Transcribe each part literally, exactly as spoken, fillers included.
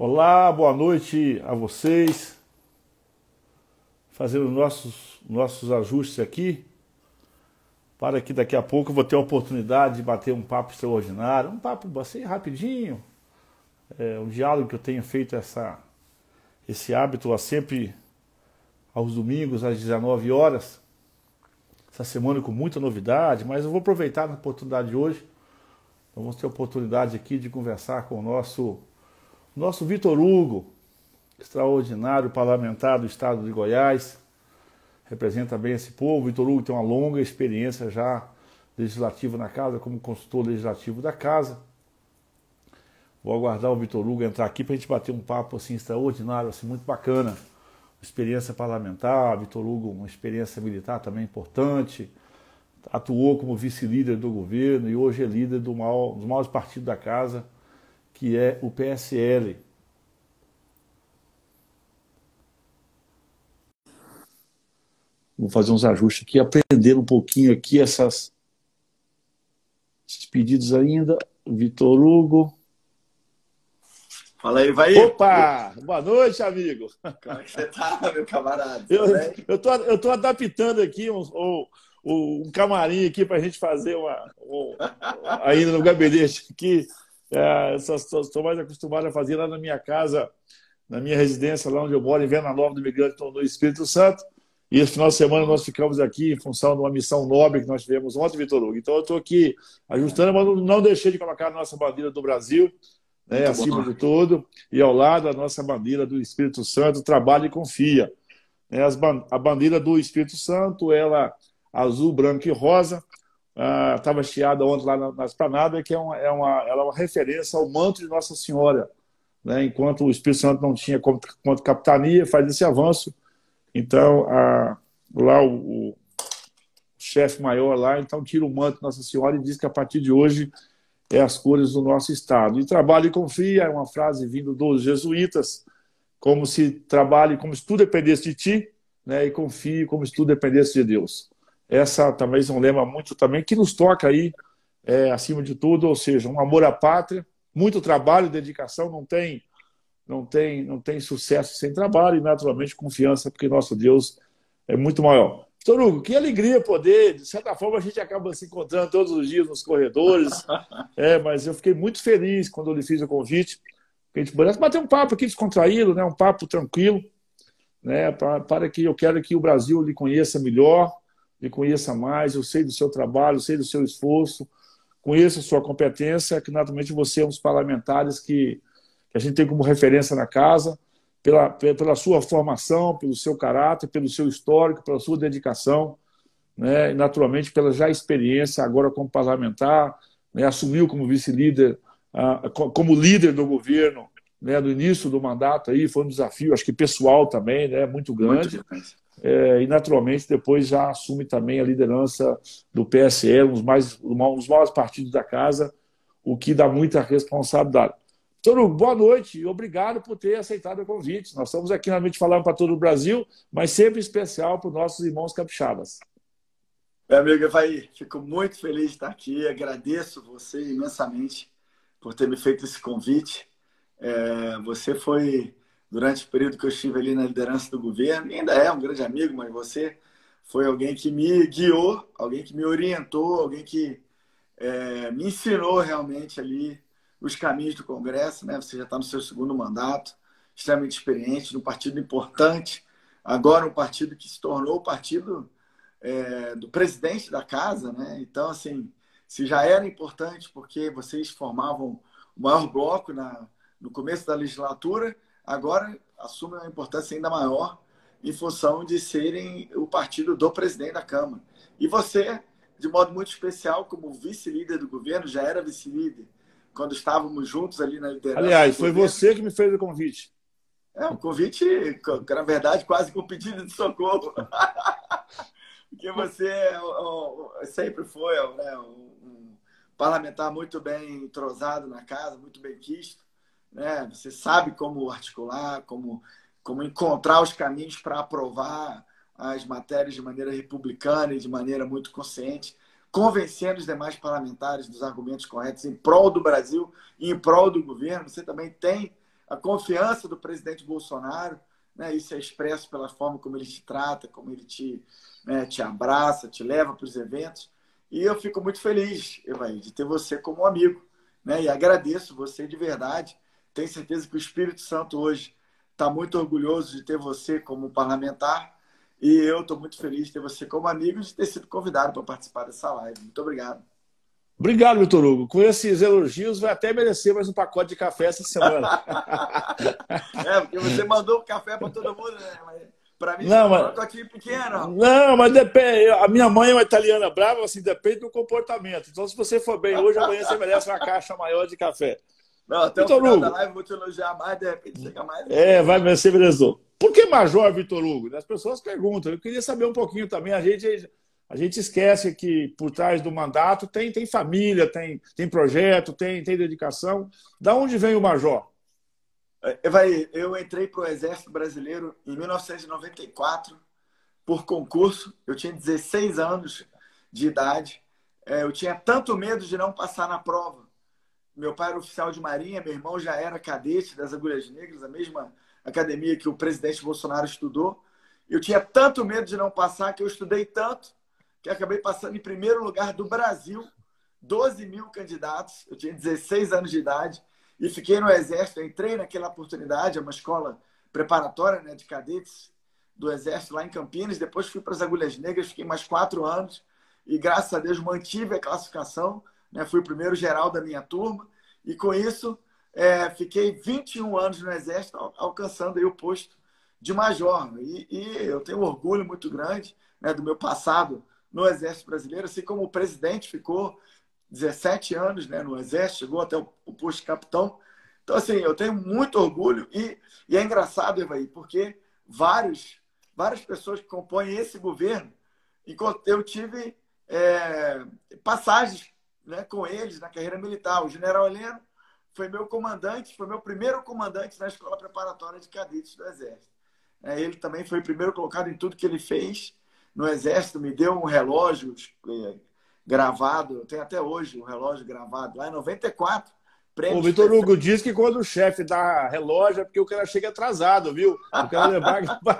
Olá, boa noite a vocês. Fazendo nossos, nossos ajustes aqui, para que daqui a pouco eu vou ter a oportunidade de bater um papo extraordinário, um papo assim rapidinho, é, um diálogo que eu tenho feito essa, esse hábito a sempre aos domingos às dezenove horas, essa semana com muita novidade, mas eu vou aproveitar a oportunidade de hoje. Vamos ter a oportunidade aqui de conversar com o nosso, nosso Vitor Hugo, extraordinário parlamentar do estado de Goiás, representa bem esse povo. Vitor Hugo tem uma longa experiência já legislativa na casa, como consultor legislativo da casa. Vou aguardar o Vitor Hugo entrar aqui para a gente bater um papo assim extraordinário, assim, muito bacana. Experiência parlamentar, Vitor Hugo, uma experiência militar também importante, atuou como vice-líder do governo e hoje é líder do maior, dos maiores partidos da casa, que é o P S L. Vou fazer uns ajustes aqui, aprender um pouquinho aqui essas, esses pedidos ainda. Vitor Hugo. Fala aí, vai. Opa! Boa noite, amigo. Como é que você tá, meu camarada? Eu, eu, tô, eu tô adaptando aqui um, um, um camarim aqui para a gente fazer uma, um, ainda no gabinete aqui. É, estou mais acostumado a fazer lá na minha casa, na minha residência, lá onde eu moro, em Venda Nova do Imigrante, no Espírito Santo. E esse final de semana nós ficamos aqui em função de uma missão nobre que nós tivemos ontem, Vitor Hugo. Então eu estou aqui ajustando, mas não deixei de colocar a nossa bandeira do Brasil, né, acima de tudo, e ao lado a nossa bandeira do Espírito Santo, trabalha e confia. Né, as, a bandeira do Espírito Santo, ela azul, branco e rosa, estava ah, hasteada ontem lá na, na Esplanada, que é uma, é, uma, ela é uma referência ao manto de Nossa Senhora. Né, enquanto o Espírito Santo não tinha quanto, quanto capitania, faz esse avanço. Então, a, lá o, o chefe maior lá, então tira o manto de Nossa Senhora e diz que a partir de hoje é as cores do nosso estado. E trabalho e confia é uma frase vinda dos jesuítas, como se trabalhe, como se tudo dependesse de ti, né, e confie como se tudo dependesse de Deus. Essa também é um lema muito também que nos toca aí, é, acima de tudo, ou seja, um amor à pátria, muito trabalho e dedicação, não tem Não tem, não tem sucesso sem trabalho e, naturalmente, confiança, porque nosso Deus é muito maior. Vitor Hugo, que alegria poder, de certa forma, a gente acaba se encontrando todos os dias nos corredores, é, mas eu fiquei muito feliz quando eu lhe fiz o convite, que a gente pudesse bater um papo aqui descontraído, né, um papo tranquilo, né, para, para que eu quero que o Brasil lhe conheça melhor, lhe conheça mais. Eu sei do seu trabalho, sei do seu esforço, conheço a sua competência, que, naturalmente, você é um dos parlamentares que que a gente tem como referência na casa, pela, pela sua formação, pelo seu caráter, pelo seu histórico, pela sua dedicação, né? E, naturalmente, pela já experiência agora como parlamentar, né? Assumiu como vice-líder, ah, como líder do governo, né? No início do mandato, aí, foi um desafio, acho que pessoal também, né? Muito grande. Muito é, e, naturalmente, depois já assume também a liderança do P S L, um dos, mais, um dos maiores partidos da casa, o que dá muita responsabilidade. Vitor Hugo, boa noite e obrigado por ter aceitado o convite. Nós estamos aqui realmente falando para todo o Brasil, mas sempre especial para os nossos irmãos capixabas. Meu amigo Evaí, fico muito feliz de estar aqui. Agradeço você imensamente por ter me feito esse convite. É, você foi, durante o período que eu estive ali na liderança do governo, e ainda é um grande amigo, mas você foi alguém que me guiou, alguém que me orientou, alguém que é, me ensinou realmente ali os caminhos do Congresso, né? Você já está no seu segundo mandato, extremamente experiente, num partido importante, agora um partido que se tornou o partido é, do presidente da casa, né? Então, assim, se já era importante porque vocês formavam o maior bloco na, no começo da legislatura, agora assume uma importância ainda maior em função de serem o partido do presidente da Câmara. E você, de modo muito especial, como vice-líder do governo, já era vice-líder quando estávamos juntos ali na liderança. Aliás, foi você que me fez o convite. É, um convite, na verdade, quase com um pedido de socorro. Porque você sempre foi, né, um parlamentar muito bem entrosado na casa, muito bem quisto. Né? Você sabe como articular, como, como encontrar os caminhos para aprovar as matérias de maneira republicana e de maneira muito consciente, convencendo os demais parlamentares dos argumentos corretos em prol do Brasil e em prol do governo. Você também tem a confiança do presidente Bolsonaro, né? Isso é expresso pela forma como ele te trata, como ele te, né, te abraça, te leva para os eventos. E eu fico muito feliz, Evaí, de ter você como amigo, né? E agradeço você de verdade. Tenho certeza que o Espírito Santo hoje está muito orgulhoso de ter você como parlamentar. E eu estou muito feliz de ter você como amigo e de ter sido convidado para participar dessa live. Muito obrigado. Obrigado, Vitor Hugo. Com esses elogios, vai até merecer mais um pacote de café essa semana. É, porque você mandou o café para todo mundo, né? Para mim, não, foi um mas... pacotinho pequeno. Não, mas depende. A minha mãe é uma italiana brava, assim, depende do comportamento. Então, se você for bem hoje, amanhã você merece uma caixa maior de café. Não, até Vitor o final Hugo, da live eu vou te elogiar mais, de repente chega mais. É, vai vencer, beleza. Por que Major Vitor Hugo? As pessoas perguntam. Eu queria saber um pouquinho também. A gente, a gente esquece que por trás do mandato tem, tem família, tem, tem projeto, tem, tem dedicação. Da onde vem o Major? Vai, eu entrei para o Exército Brasileiro em mil novecentos e noventa e quatro por concurso. Eu tinha dezesseis anos de idade. Eu tinha tanto medo de não passar na prova. Meu pai era oficial de marinha, meu irmão já era cadete das Agulhas Negras, a mesma academia que o presidente Bolsonaro estudou. Eu tinha tanto medo de não passar que eu estudei tanto que acabei passando em primeiro lugar do Brasil, doze mil candidatos. Eu tinha dezesseis anos de idade e fiquei no Exército. Eu entrei naquela oportunidade, é uma escola preparatória, né, de cadetes do Exército lá em Campinas. Depois fui para as Agulhas Negras, fiquei mais quatro anos e, graças a Deus, mantive a classificação. Né, fui o primeiro geral da minha turma e, com isso, é, fiquei vinte e um anos no Exército, alcançando aí o posto de major. E, e eu tenho um orgulho muito grande, né, do meu passado no Exército Brasileiro, assim como o presidente ficou dezessete anos, né, no Exército, chegou até o, o posto de capitão. Então, assim, eu tenho muito orgulho e, e é engraçado, Evaí, porque vários, várias pessoas que compõem esse governo, enquanto eu tive é, passagens, né, com eles na carreira militar. O general Heleno foi meu comandante, foi meu primeiro comandante na escola preparatória de cadetes do Exército. Ele também foi o primeiro colocado em tudo que ele fez no Exército, me deu um relógio gravado, eu tenho até hoje um relógio gravado, lá em noventa e quatro. O Vitor Hugo diz que quando o chefe dá relógio é porque o cara chega atrasado, viu? O cara levar...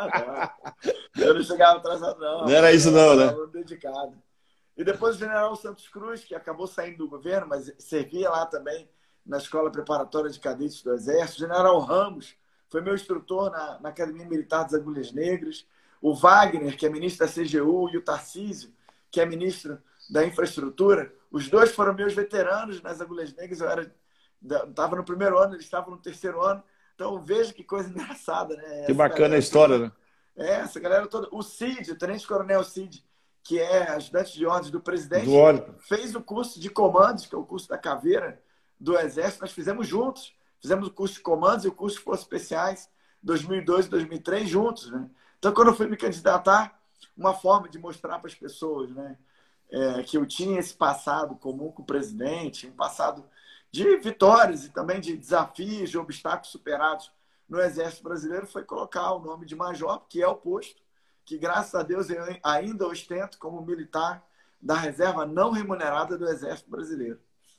Eu não chegava atrasado, não. Não era isso não, né? Eu dedicado. E depois o general Santos Cruz, que acabou saindo do governo, mas servia lá também na Escola Preparatória de Cadetes do Exército. O general Ramos foi meu instrutor na, na Academia Militar das Agulhas Negras. O Wagner, que é ministro da C G U, e o Tarcísio, que é ministro da Infraestrutura. Os dois foram meus veteranos nas Agulhas Negras. Eu era, estava no primeiro ano, eles estavam no terceiro ano. Então, veja que coisa engraçada, né? Que essa bacana a história, toda, né? É, essa galera toda. O Cid, o tenente-coronel Cid, que é ajudante de ordens do presidente, do fez o curso de comandos, que é o curso da caveira do Exército. Nós fizemos juntos. Fizemos o curso de comandos e o curso de forças especiais dois mil e dois e dois mil e três juntos, né? Então, quando eu fui me candidatar, uma forma de mostrar para as pessoas, né, é, que eu tinha esse passado comum com o presidente, um passado de vitórias e também de desafios, de obstáculos superados no Exército Brasileiro, foi colocar o nome de major, que é o posto que, graças a Deus, eu ainda ostento como militar da reserva não remunerada do Exército Brasileiro.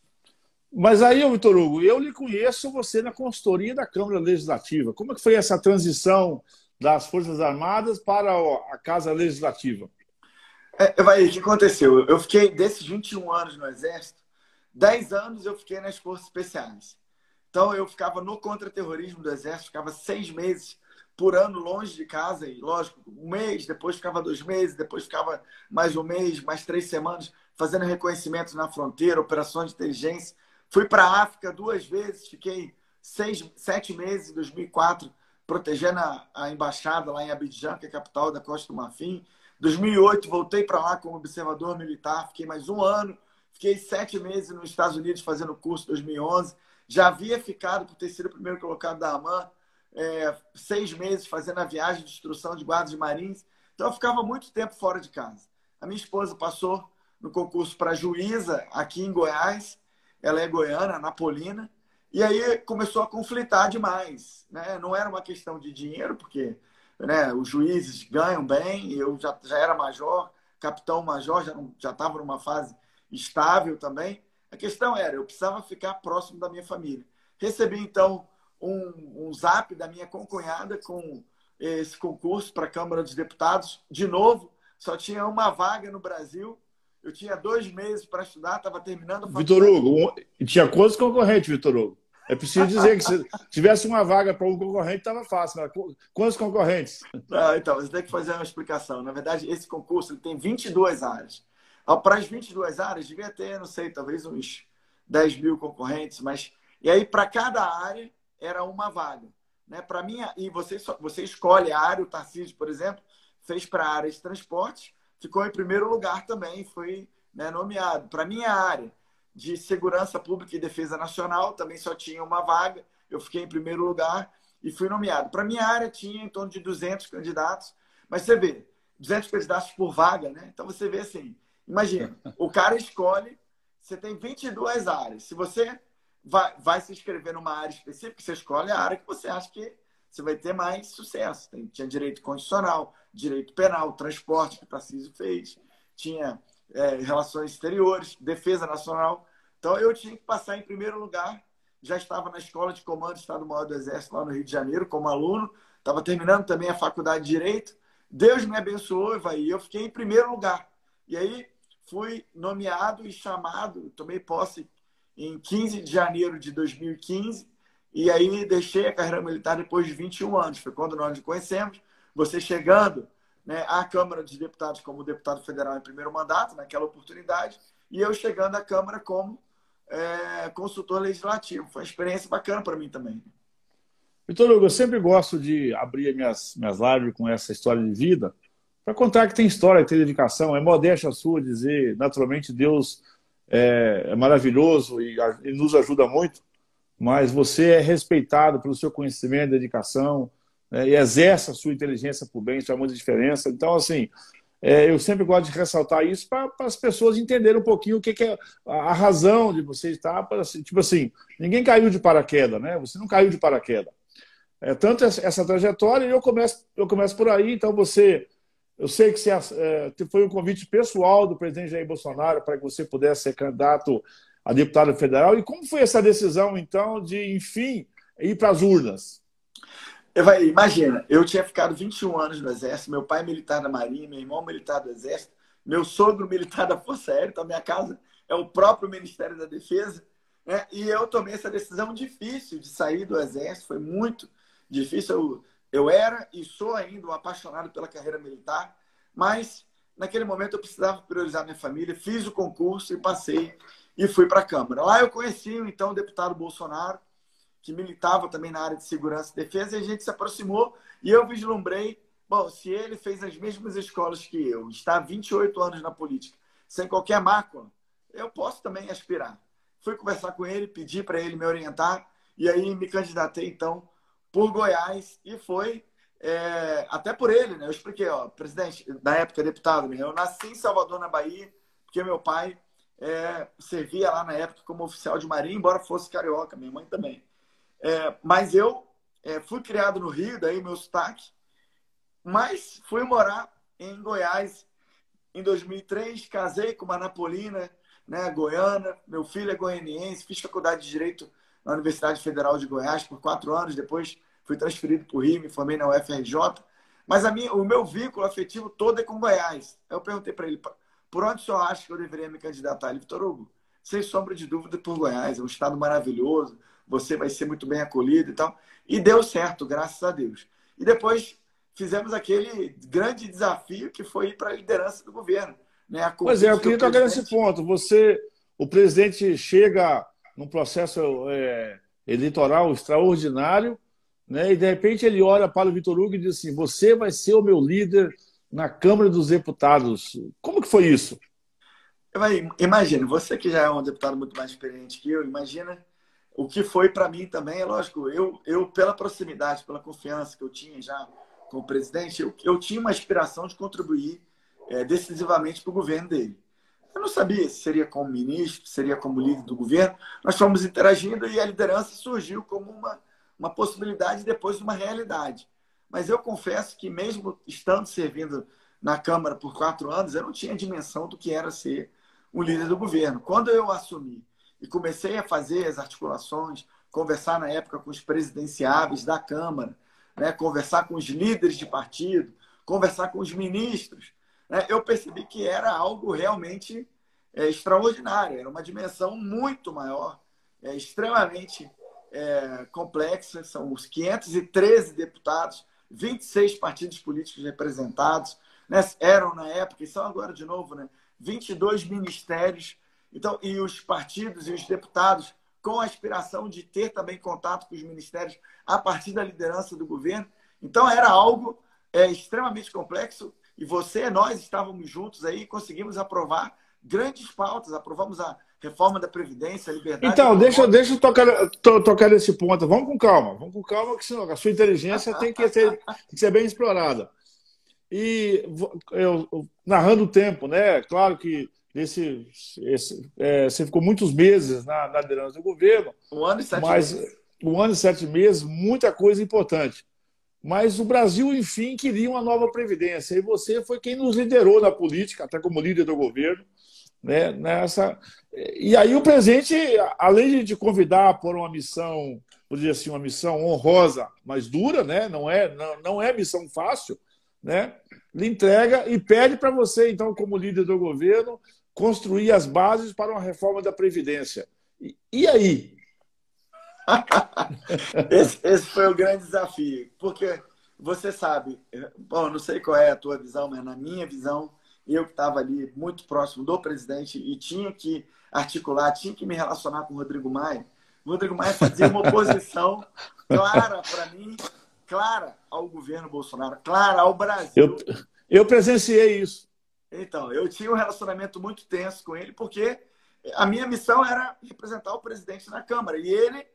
Mas aí, Vitor Hugo, eu lhe conheço você na consultoria da Câmara Legislativa. Como é que foi essa transição das Forças Armadas para a Casa Legislativa? É, vai, o que aconteceu? Eu fiquei, desses vinte e um anos no Exército, dez anos eu fiquei nas Forças Especiais. Então, eu ficava no contra-terrorismo do Exército, ficava seis meses por ano longe de casa, e lógico, um mês, depois ficava dois meses, depois ficava mais um mês, mais três semanas, fazendo reconhecimentos na fronteira, operações de inteligência. Fui para a África duas vezes, fiquei seis, sete meses em dois mil e quatro, protegendo a, a embaixada lá em Abidjan, que é a capital da Costa do Marfim. Em dois mil e oito, voltei para lá como observador militar, fiquei mais um ano, fiquei sete meses nos Estados Unidos fazendo curso em dois mil e onze. Já havia ficado, por ter sido o primeiro colocado da AMAN, é, seis meses fazendo a viagem de instrução de guardas de marins. Então, eu ficava muito tempo fora de casa. A minha esposa passou no concurso para juíza aqui em Goiás. Ela é goiana, napolina. E aí começou a conflitar demais, né? Não era uma questão de dinheiro, porque, né, os juízes ganham bem. Eu já, já era major, capitão-major, já já estava numa fase estável também. A questão era, eu precisava ficar próximo da minha família. Recebi, então, um, um zap da minha concunhada com esse concurso para a Câmara dos Deputados. De novo, só tinha uma vaga no Brasil. Eu tinha dois meses para estudar, estava terminando a faculdade. Vitor Hugo, um, tinha quantos concorrentes, Vitor Hugo? É preciso dizer que se tivesse uma vaga para um concorrente, estava fácil. Né? Quantos concorrentes? Ah, então, você tem que fazer uma explicação. Na verdade, esse concurso ele tem vinte e duas áreas. Para as vinte e duas áreas, devia ter, não sei, talvez uns dez mil concorrentes. Mas... E aí, para cada área, era uma vaga. Né? Para minha... E você, você escolhe a área. O Tarcísio, por exemplo, fez para a área de transporte, ficou em primeiro lugar também, foi, né, nomeado. Para minha área de Segurança Pública e Defesa Nacional, também só tinha uma vaga, eu fiquei em primeiro lugar e fui nomeado. Para minha área tinha em torno de duzentos candidatos, mas você vê, duzentos candidatos por vaga, né? Então você vê assim, imagina, o cara escolhe, você tem vinte e duas áreas, se você vai, vai se inscrever numa área específica, você escolhe a área que você acha que você vai ter mais sucesso. Tem, tinha direito constitucional, direito penal, transporte, que o Tarcísio fez, tinha é, relações exteriores, defesa nacional. Então, eu tinha que passar em primeiro lugar. Já estava na Escola de Comando Estado-Maior do Exército, lá no Rio de Janeiro, como aluno. Estava terminando também a faculdade de Direito. Deus me abençoou, e eu fiquei em primeiro lugar. E aí, fui nomeado e chamado, tomei posse em quinze de janeiro de dois mil e quinze, e aí deixei a carreira militar depois de vinte e um anos. Foi quando nós nos conhecemos. Você chegando, né, à Câmara dos Deputados como deputado federal em primeiro mandato, naquela oportunidade, e eu chegando à Câmara como é, consultor legislativo. Foi uma experiência bacana para mim também. Vitor Hugo, eu sempre gosto de abrir minhas, minhas lives com essa história de vida, para contar que tem história, que tem dedicação. É modéstia sua dizer, naturalmente, Deus é, é maravilhoso e, e nos ajuda muito, mas você é respeitado pelo seu conhecimento, dedicação, né, e exerce a sua inteligência por bem, isso faz muita diferença. Então, assim, é, eu sempre gosto de ressaltar isso para as pessoas entenderem um pouquinho o que, que é a, a razão de você estar. Para, assim, tipo assim, ninguém caiu de paraquedas, né? Você não caiu de paraquedas. É, tanto essa, essa trajetória, e eu começo, eu começo por aí. Então, você, eu sei que você, é, foi um convite pessoal do presidente Jair Bolsonaro para que você pudesse ser candidato a deputado federal. E como foi essa decisão, então, de, enfim, ir para as urnas? Imagina, eu tinha ficado vinte e um anos no Exército, meu pai militar da Marinha, meu irmão militar do Exército, meu sogro militar da Força Aérea, então minha casa é o próprio Ministério da Defesa, né? E eu tomei essa decisão difícil de sair do Exército, foi muito difícil. Eu, eu era e sou ainda um apaixonado pela carreira militar, mas naquele momento eu precisava priorizar minha família, fiz o concurso e passei e fui para a Câmara. Lá eu conheci então o deputado Bolsonaro, que militava também na área de segurança e defesa, e a gente se aproximou e eu vislumbrei, bom, se ele fez as mesmas escolas que eu, está há vinte e oito anos na política, sem qualquer mácula, eu posso também aspirar. Fui conversar com ele, pedi para ele me orientar, e aí me candidatei, então, por Goiás, e foi é, até por ele, né? Eu expliquei, ó, presidente, na época deputado, eu nasci em Salvador, na Bahia, porque meu pai é, servia lá na época como oficial de marinha, embora fosse carioca, minha mãe também. É, mas eu é, fui criado no Rio, daí meu sotaque, mas fui morar em Goiás em dois mil e três, casei com uma napolina, né, goiana, meu filho é goianiense, fiz faculdade de Direito na Universidade Federal de Goiás por quatro anos, depois fui transferido para o Rio, me formei na U F R J, mas a minha, o meu vínculo afetivo todo é com Goiás. Eu perguntei para ele, por onde o senhor acha que eu deveria me candidatar? Ele, Vitor Hugo, sem sombra de dúvida, por Goiás, é um estado maravilhoso, você vai ser muito bem acolhido e tal. E deu certo, graças a Deus. E depois fizemos aquele grande desafio que foi ir para a liderança do governo. Né? Pois é, eu queria tocar nesse ponto. Você, o presidente chega num processo é, eleitoral extraordinário, né? E de repente ele olha para o Vitor Hugo e diz assim, você vai ser o meu líder na Câmara dos Deputados. Como que foi isso? Imagina, você que já é um deputado muito mais experiente que eu, imagina o que foi para mim também. É lógico, eu, eu, pela proximidade, pela confiança que eu tinha já com o presidente, eu, eu tinha uma aspiração de contribuir é, decisivamente para o governo dele. Eu não sabia se seria como ministro, seria como líder do governo. Nós fomos interagindo e a liderança surgiu como uma, uma possibilidade e depois uma realidade. Mas eu confesso que mesmo estando servindo na Câmara por quatro anos, eu não tinha dimensão do que era ser um líder do governo. Quando eu assumi e comecei a fazer as articulações, conversar na época com os presidenciáveis da Câmara, né? Conversar com os líderes de partido, conversar com os ministros, né? Eu percebi que era algo realmente é, extraordinário, era uma dimensão muito maior, é, extremamente é, complexa. São os quinhentos e treze deputados, vinte e seis partidos políticos representados, né? Eram na época, e são agora de novo, né? vinte e dois ministérios, então, e os partidos e os deputados com a aspiração de ter também contato com os ministérios a partir da liderança do governo. Então, era algo é, extremamente complexo, e você, nós estávamos juntos aí e conseguimos aprovar grandes pautas. Aprovamos a reforma da Previdência, a liberdade... Então, deixa, deixa eu tocar, to, tocar nesse ponto. Vamos com calma, vamos com calma, que senão a sua inteligência tem que ser, tem que ser bem explorada. E eu, narrando o tempo, né? Claro que esse, esse, é, você ficou muitos meses na, na liderança do governo. Um ano e sete mas, meses. Um ano e sete meses, muita coisa importante. Mas o Brasil, enfim, queria uma nova Previdência. E você foi quem nos liderou na política, até como líder do governo. Né, nessa... E aí o presidente, além de te convidar por uma missão, por dizer assim, uma missão honrosa, mas dura, né, não, é, não, não é missão fácil, né, lhe entrega e pede para você, então, como líder do governo, construir as bases para uma reforma da Previdência. E, e aí? esse, esse foi o grande desafio, porque você sabe, bom, não sei qual é a tua visão, mas na minha visão, eu que estava ali muito próximo do presidente e tinha que articular, tinha que me relacionar com o Rodrigo Maia. O Rodrigo Maia fazia uma oposição clara para mim, clara ao governo Bolsonaro, clara ao Brasil. Eu, eu presenciei isso. Então, eu tinha um relacionamento muito tenso com ele, porque a minha missão era representar o presidente na Câmara, e ele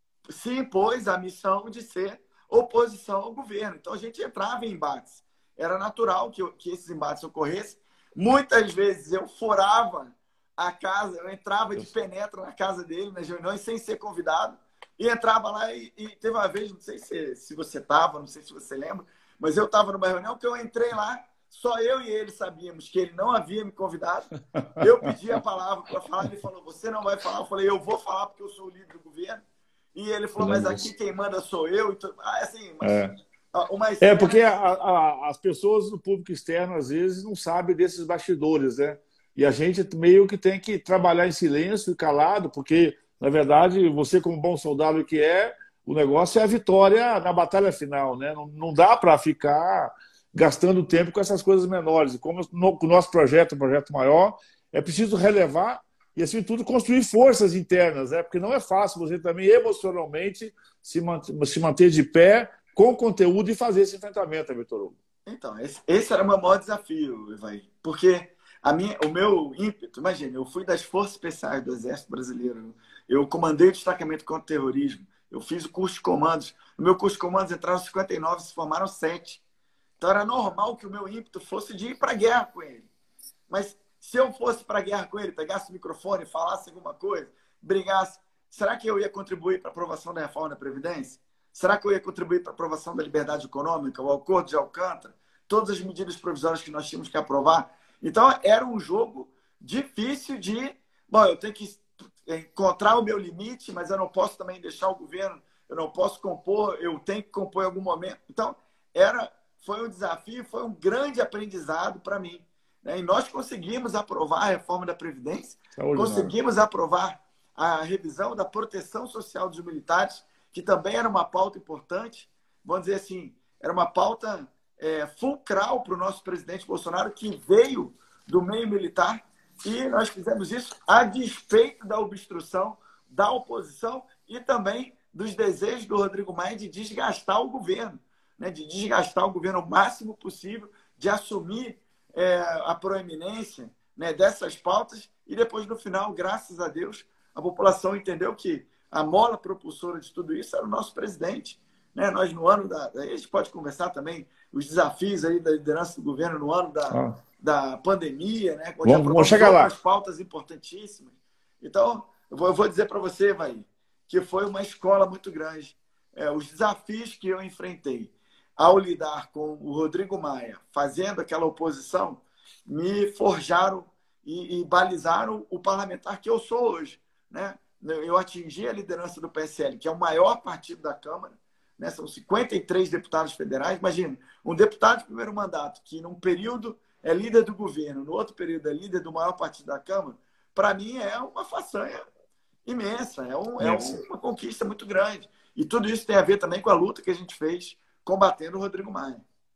se impôs a missão de ser oposição ao governo. Então, a gente entrava em embates. Era natural que, que esses embates ocorressem. Muitas vezes eu furava a casa, eu entrava de penetra na casa dele, nas reuniões, sem ser convidado, e entrava lá e, e teve uma vez, não sei se, se você estava, não sei se você lembra, mas eu estava numa reunião que eu entrei lá, só eu e ele sabíamos que ele não havia me convidado. Eu pedi a palavra para falar, ele falou, você não vai falar? Eu falei, eu vou falar porque eu sou o líder do governo. E ele falou, mas aqui quem manda sou eu. Então, assim, mas... É. Uma É, porque a, a, as pessoas do público externo, às vezes, não sabem desses bastidores, né? E a gente meio que tem que trabalhar em silêncio e calado, porque, na verdade, você, como bom soldado que é, o negócio é a vitória na batalha final, né? Não, não dá para ficar gastando tempo com essas coisas menores. E como no, o nosso projeto é um projeto maior, é preciso relevar e, assim tudo, construir forças internas, né? Porque não é fácil você também, emocionalmente, se manter, se manter de pé com conteúdo e fazer esse enfrentamento, Vitor Hugo. Então, esse, esse era o meu maior desafio, Evair. Porque a minha, o meu ímpeto, imagina, eu fui das Forças Especiais do Exército Brasileiro, eu comandei o destacamento contra o terrorismo, eu fiz o curso de comandos. No meu curso de comandos entraram cinquenta e nove, se formaram sete. Então era normal que o meu ímpeto fosse de ir para a guerra com ele. Mas se eu fosse para a guerra com ele, pegasse o microfone, falasse alguma coisa, brigasse, será que eu ia contribuir para a aprovação da reforma da Previdência? Será que eu ia contribuir para a aprovação da liberdade econômica, o acordo de Alcântara, todas as medidas provisórias que nós tínhamos que aprovar? Então, era um jogo difícil de... Bom, eu tenho que encontrar o meu limite, mas eu não posso também deixar o governo, eu não posso compor, eu tenho que compor em algum momento. Então, era, foi um desafio, foi um grande aprendizado para mim. Né? E nós conseguimos aprovar a reforma da Previdência, conseguimos aprovar a revisão da proteção social dos militares, que também era uma pauta importante, vamos dizer assim, era uma pauta é, fulcral para o nosso presidente Bolsonaro, que veio do meio militar, e nós fizemos isso a despeito da obstrução da oposição e também dos desejos do Rodrigo Maia de desgastar o governo, né? De desgastar o governo o máximo possível, de assumir é, a proeminência, né, dessas pautas, e depois, no final, graças a Deus, a população entendeu que a mola propulsora de tudo isso era o nosso presidente. Né? Nós, no ano da... A gente pode conversar também os desafios aí da liderança do governo no ano da, ah. da pandemia, né? Onde vamos, vamos chegar lá. Pautas importantíssimas. Então, eu vou, eu vou dizer para você, Vai, que foi uma escola muito grande. É, os desafios que eu enfrentei ao lidar com o Rodrigo Maia, fazendo aquela oposição, me forjaram e, e balizaram o parlamentar que eu sou hoje. Né? eu atingi a liderança do P S L, que é o maior partido da Câmara, né? São cinquenta e três deputados federais. Imagina, um deputado de primeiro mandato, que num período é líder do governo, no outro período é líder do maior partido da Câmara, para mim é uma façanha imensa, é, um, é uma conquista muito grande. E tudo isso tem a ver também com a luta que a gente fez combatendo o Rodrigo Maia.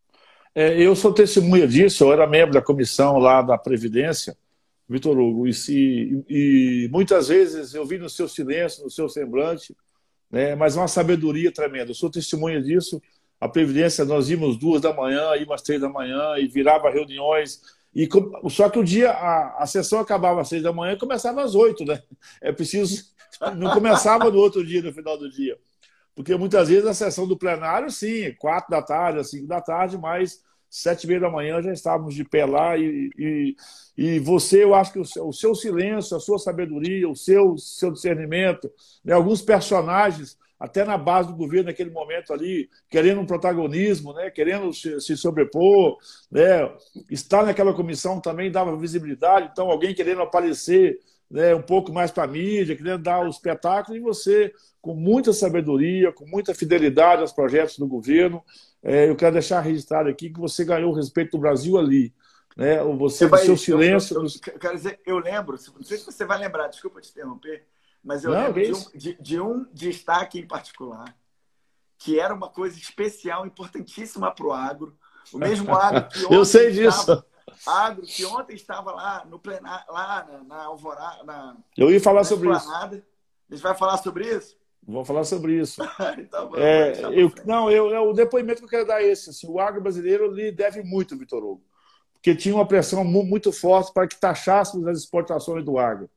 É, eu sou testemunha disso, eu era membro da comissão lá da Previdência, Vitor Hugo, e, e, e muitas vezes eu vi no seu silêncio, no seu semblante, né, mas uma sabedoria tremenda. Eu sou testemunha disso. A Previdência, nós íamos duas da manhã, íamos às três da manhã e virava reuniões. E, só que o dia, a, a sessão acabava às seis da manhã e começava às oito, né? É preciso. Não começava no outro dia, no final do dia. Porque muitas vezes a sessão do plenário, sim, quatro da tarde, às cinco da tarde, mas sete e meia da manhã já estávamos de pé lá. E, e, e você, eu acho que o seu, o seu silêncio, a sua sabedoria, o seu, seu discernimento, né, alguns personagens, até na base do governo naquele momento ali, querendo um protagonismo, né, querendo se, se sobrepor, né, estar naquela comissão também dava visibilidade, então alguém querendo aparecer, né, um pouco mais para a mídia, querendo dar o espetáculo, e você, com muita sabedoria, com muita fidelidade aos projetos do governo, é, eu quero deixar registrado aqui que você ganhou o respeito do Brasil ali. Né? Você, vai, seu silêncio... Eu, eu, eu, quero dizer, eu lembro, não sei se você vai lembrar, desculpa te interromper, mas eu não, lembro de um, de, de um destaque em particular, que era uma coisa especial, importantíssima para o agro, o mesmo agro que ontem... eu sei disso. Estava... Agro, que ontem estava lá no plenário, lá na, na Alvorada. Na, eu ia falar na sobre isso. A gente vai falar sobre isso? Vamos falar sobre isso. Então, vamos é, eu, não, eu, eu, o depoimento que eu quero dar é esse. Assim, o agro brasileiro lhe deve muito, Vitor Hugo, porque tinha uma pressão muito forte para que taxássemos as exportações do agro.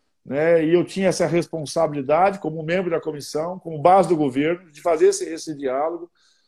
Né? E eu tinha essa responsabilidade, como membro da comissão, como base do governo, de fazer esse, esse diálogo,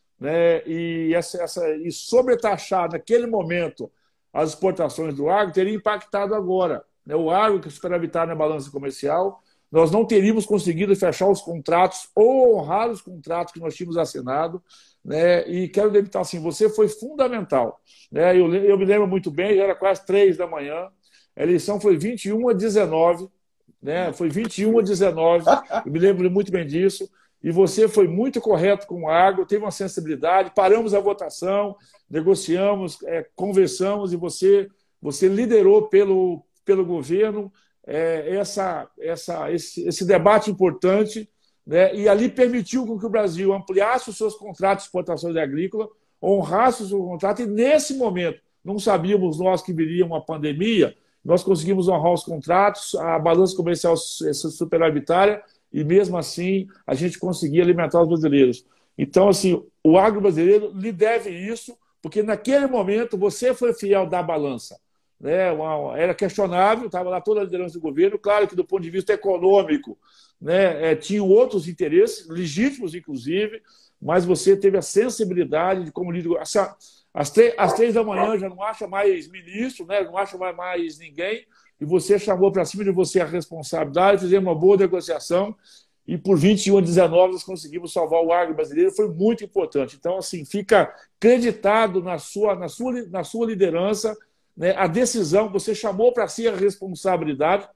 né? e, essa, essa, e sobretaxar naquele momento as exportações do agro teria impactado agora. Né? O agro que superavitar na balança comercial, nós não teríamos conseguido fechar os contratos ou honrar os contratos que nós tínhamos assinado. Né? E quero lembrar assim, você foi fundamental. Né? Eu, eu me lembro muito bem, já era quase três da manhã, a eleição foi vinte e um a dezenove, né? Foi vinte e um a dezenove, eu me lembro muito bem disso. E você foi muito correto com o agro, teve uma sensibilidade, paramos a votação, negociamos, é, conversamos e você, você liderou pelo, pelo governo é, essa, essa, esse, esse debate importante, né? E ali permitiu com que o Brasil ampliasse os seus contratos de exportações agrícolas, honrasse o seu contrato e nesse momento, não sabíamos nós que viria uma pandemia, nós conseguimos honrar os contratos, a balança comercial superavitária, e mesmo assim a gente conseguia alimentar os brasileiros. Então, assim, o agro brasileiro lhe deve isso, porque naquele momento você foi fiel da balança. Né? Uma, era questionável, estava lá toda a liderança do governo, claro que do ponto de vista econômico, né, é, tinham outros interesses, legítimos inclusive, mas você teve a sensibilidade de como líder. Às três, às três da manhã já não acha mais ministro, né, não acha mais, mais ninguém, e você chamou para cima de você a responsabilidade, fizemos uma boa negociação e por vinte e um a dezenove nós conseguimos salvar o agro brasileiro, foi muito importante. Então, assim, fica creditado na sua, na sua, na sua liderança, né, a decisão, você chamou para si a responsabilidade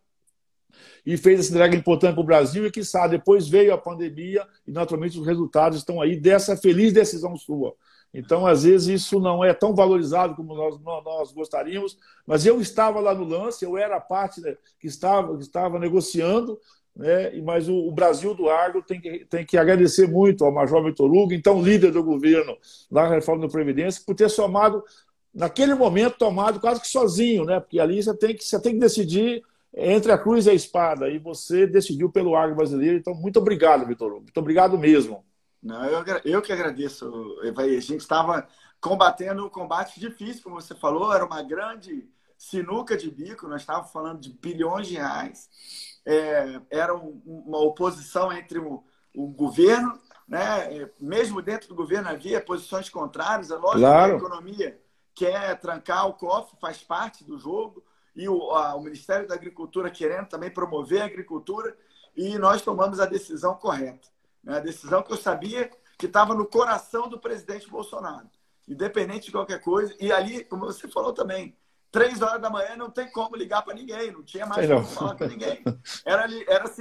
e fez esse entrega importante para o Brasil e, quiçá, depois veio a pandemia e, naturalmente, os resultados estão aí dessa feliz decisão sua. Então, às vezes, isso não é tão valorizado como nós, nós gostaríamos, mas eu estava lá no lance, eu era a parte, né, que, estava, que estava negociando, né, mas o, o Brasil do agro tem que, tem que agradecer muito ao Major Vitor Hugo, então líder do governo na reforma da Previdência, por ter somado, naquele momento, tomado quase que sozinho, né, porque ali você tem que, você tem que decidir entre a cruz e a espada, e você decidiu pelo agro brasileiro. Então, muito obrigado, Vitor Hugo, muito obrigado mesmo. Não, eu, eu que agradeço, Evaí. A gente estava combatendo um combate difícil, como você falou, era uma grande sinuca de bico, nós estávamos falando de bilhões de reais, é, era um, uma oposição entre o, o governo, né? Mesmo dentro do governo havia posições contrárias, é lógico claro. Que a economia quer trancar o cofre, faz parte do jogo, e o, a, o Ministério da Agricultura querendo também promover a agricultura, e nós tomamos a decisão correta. A decisão que eu sabia que estava no coração do presidente Bolsonaro, independente de qualquer coisa. E ali, como você falou também, três horas da manhã não tem como ligar para ninguém, não tinha mais como falar com ninguém. Era, era assim,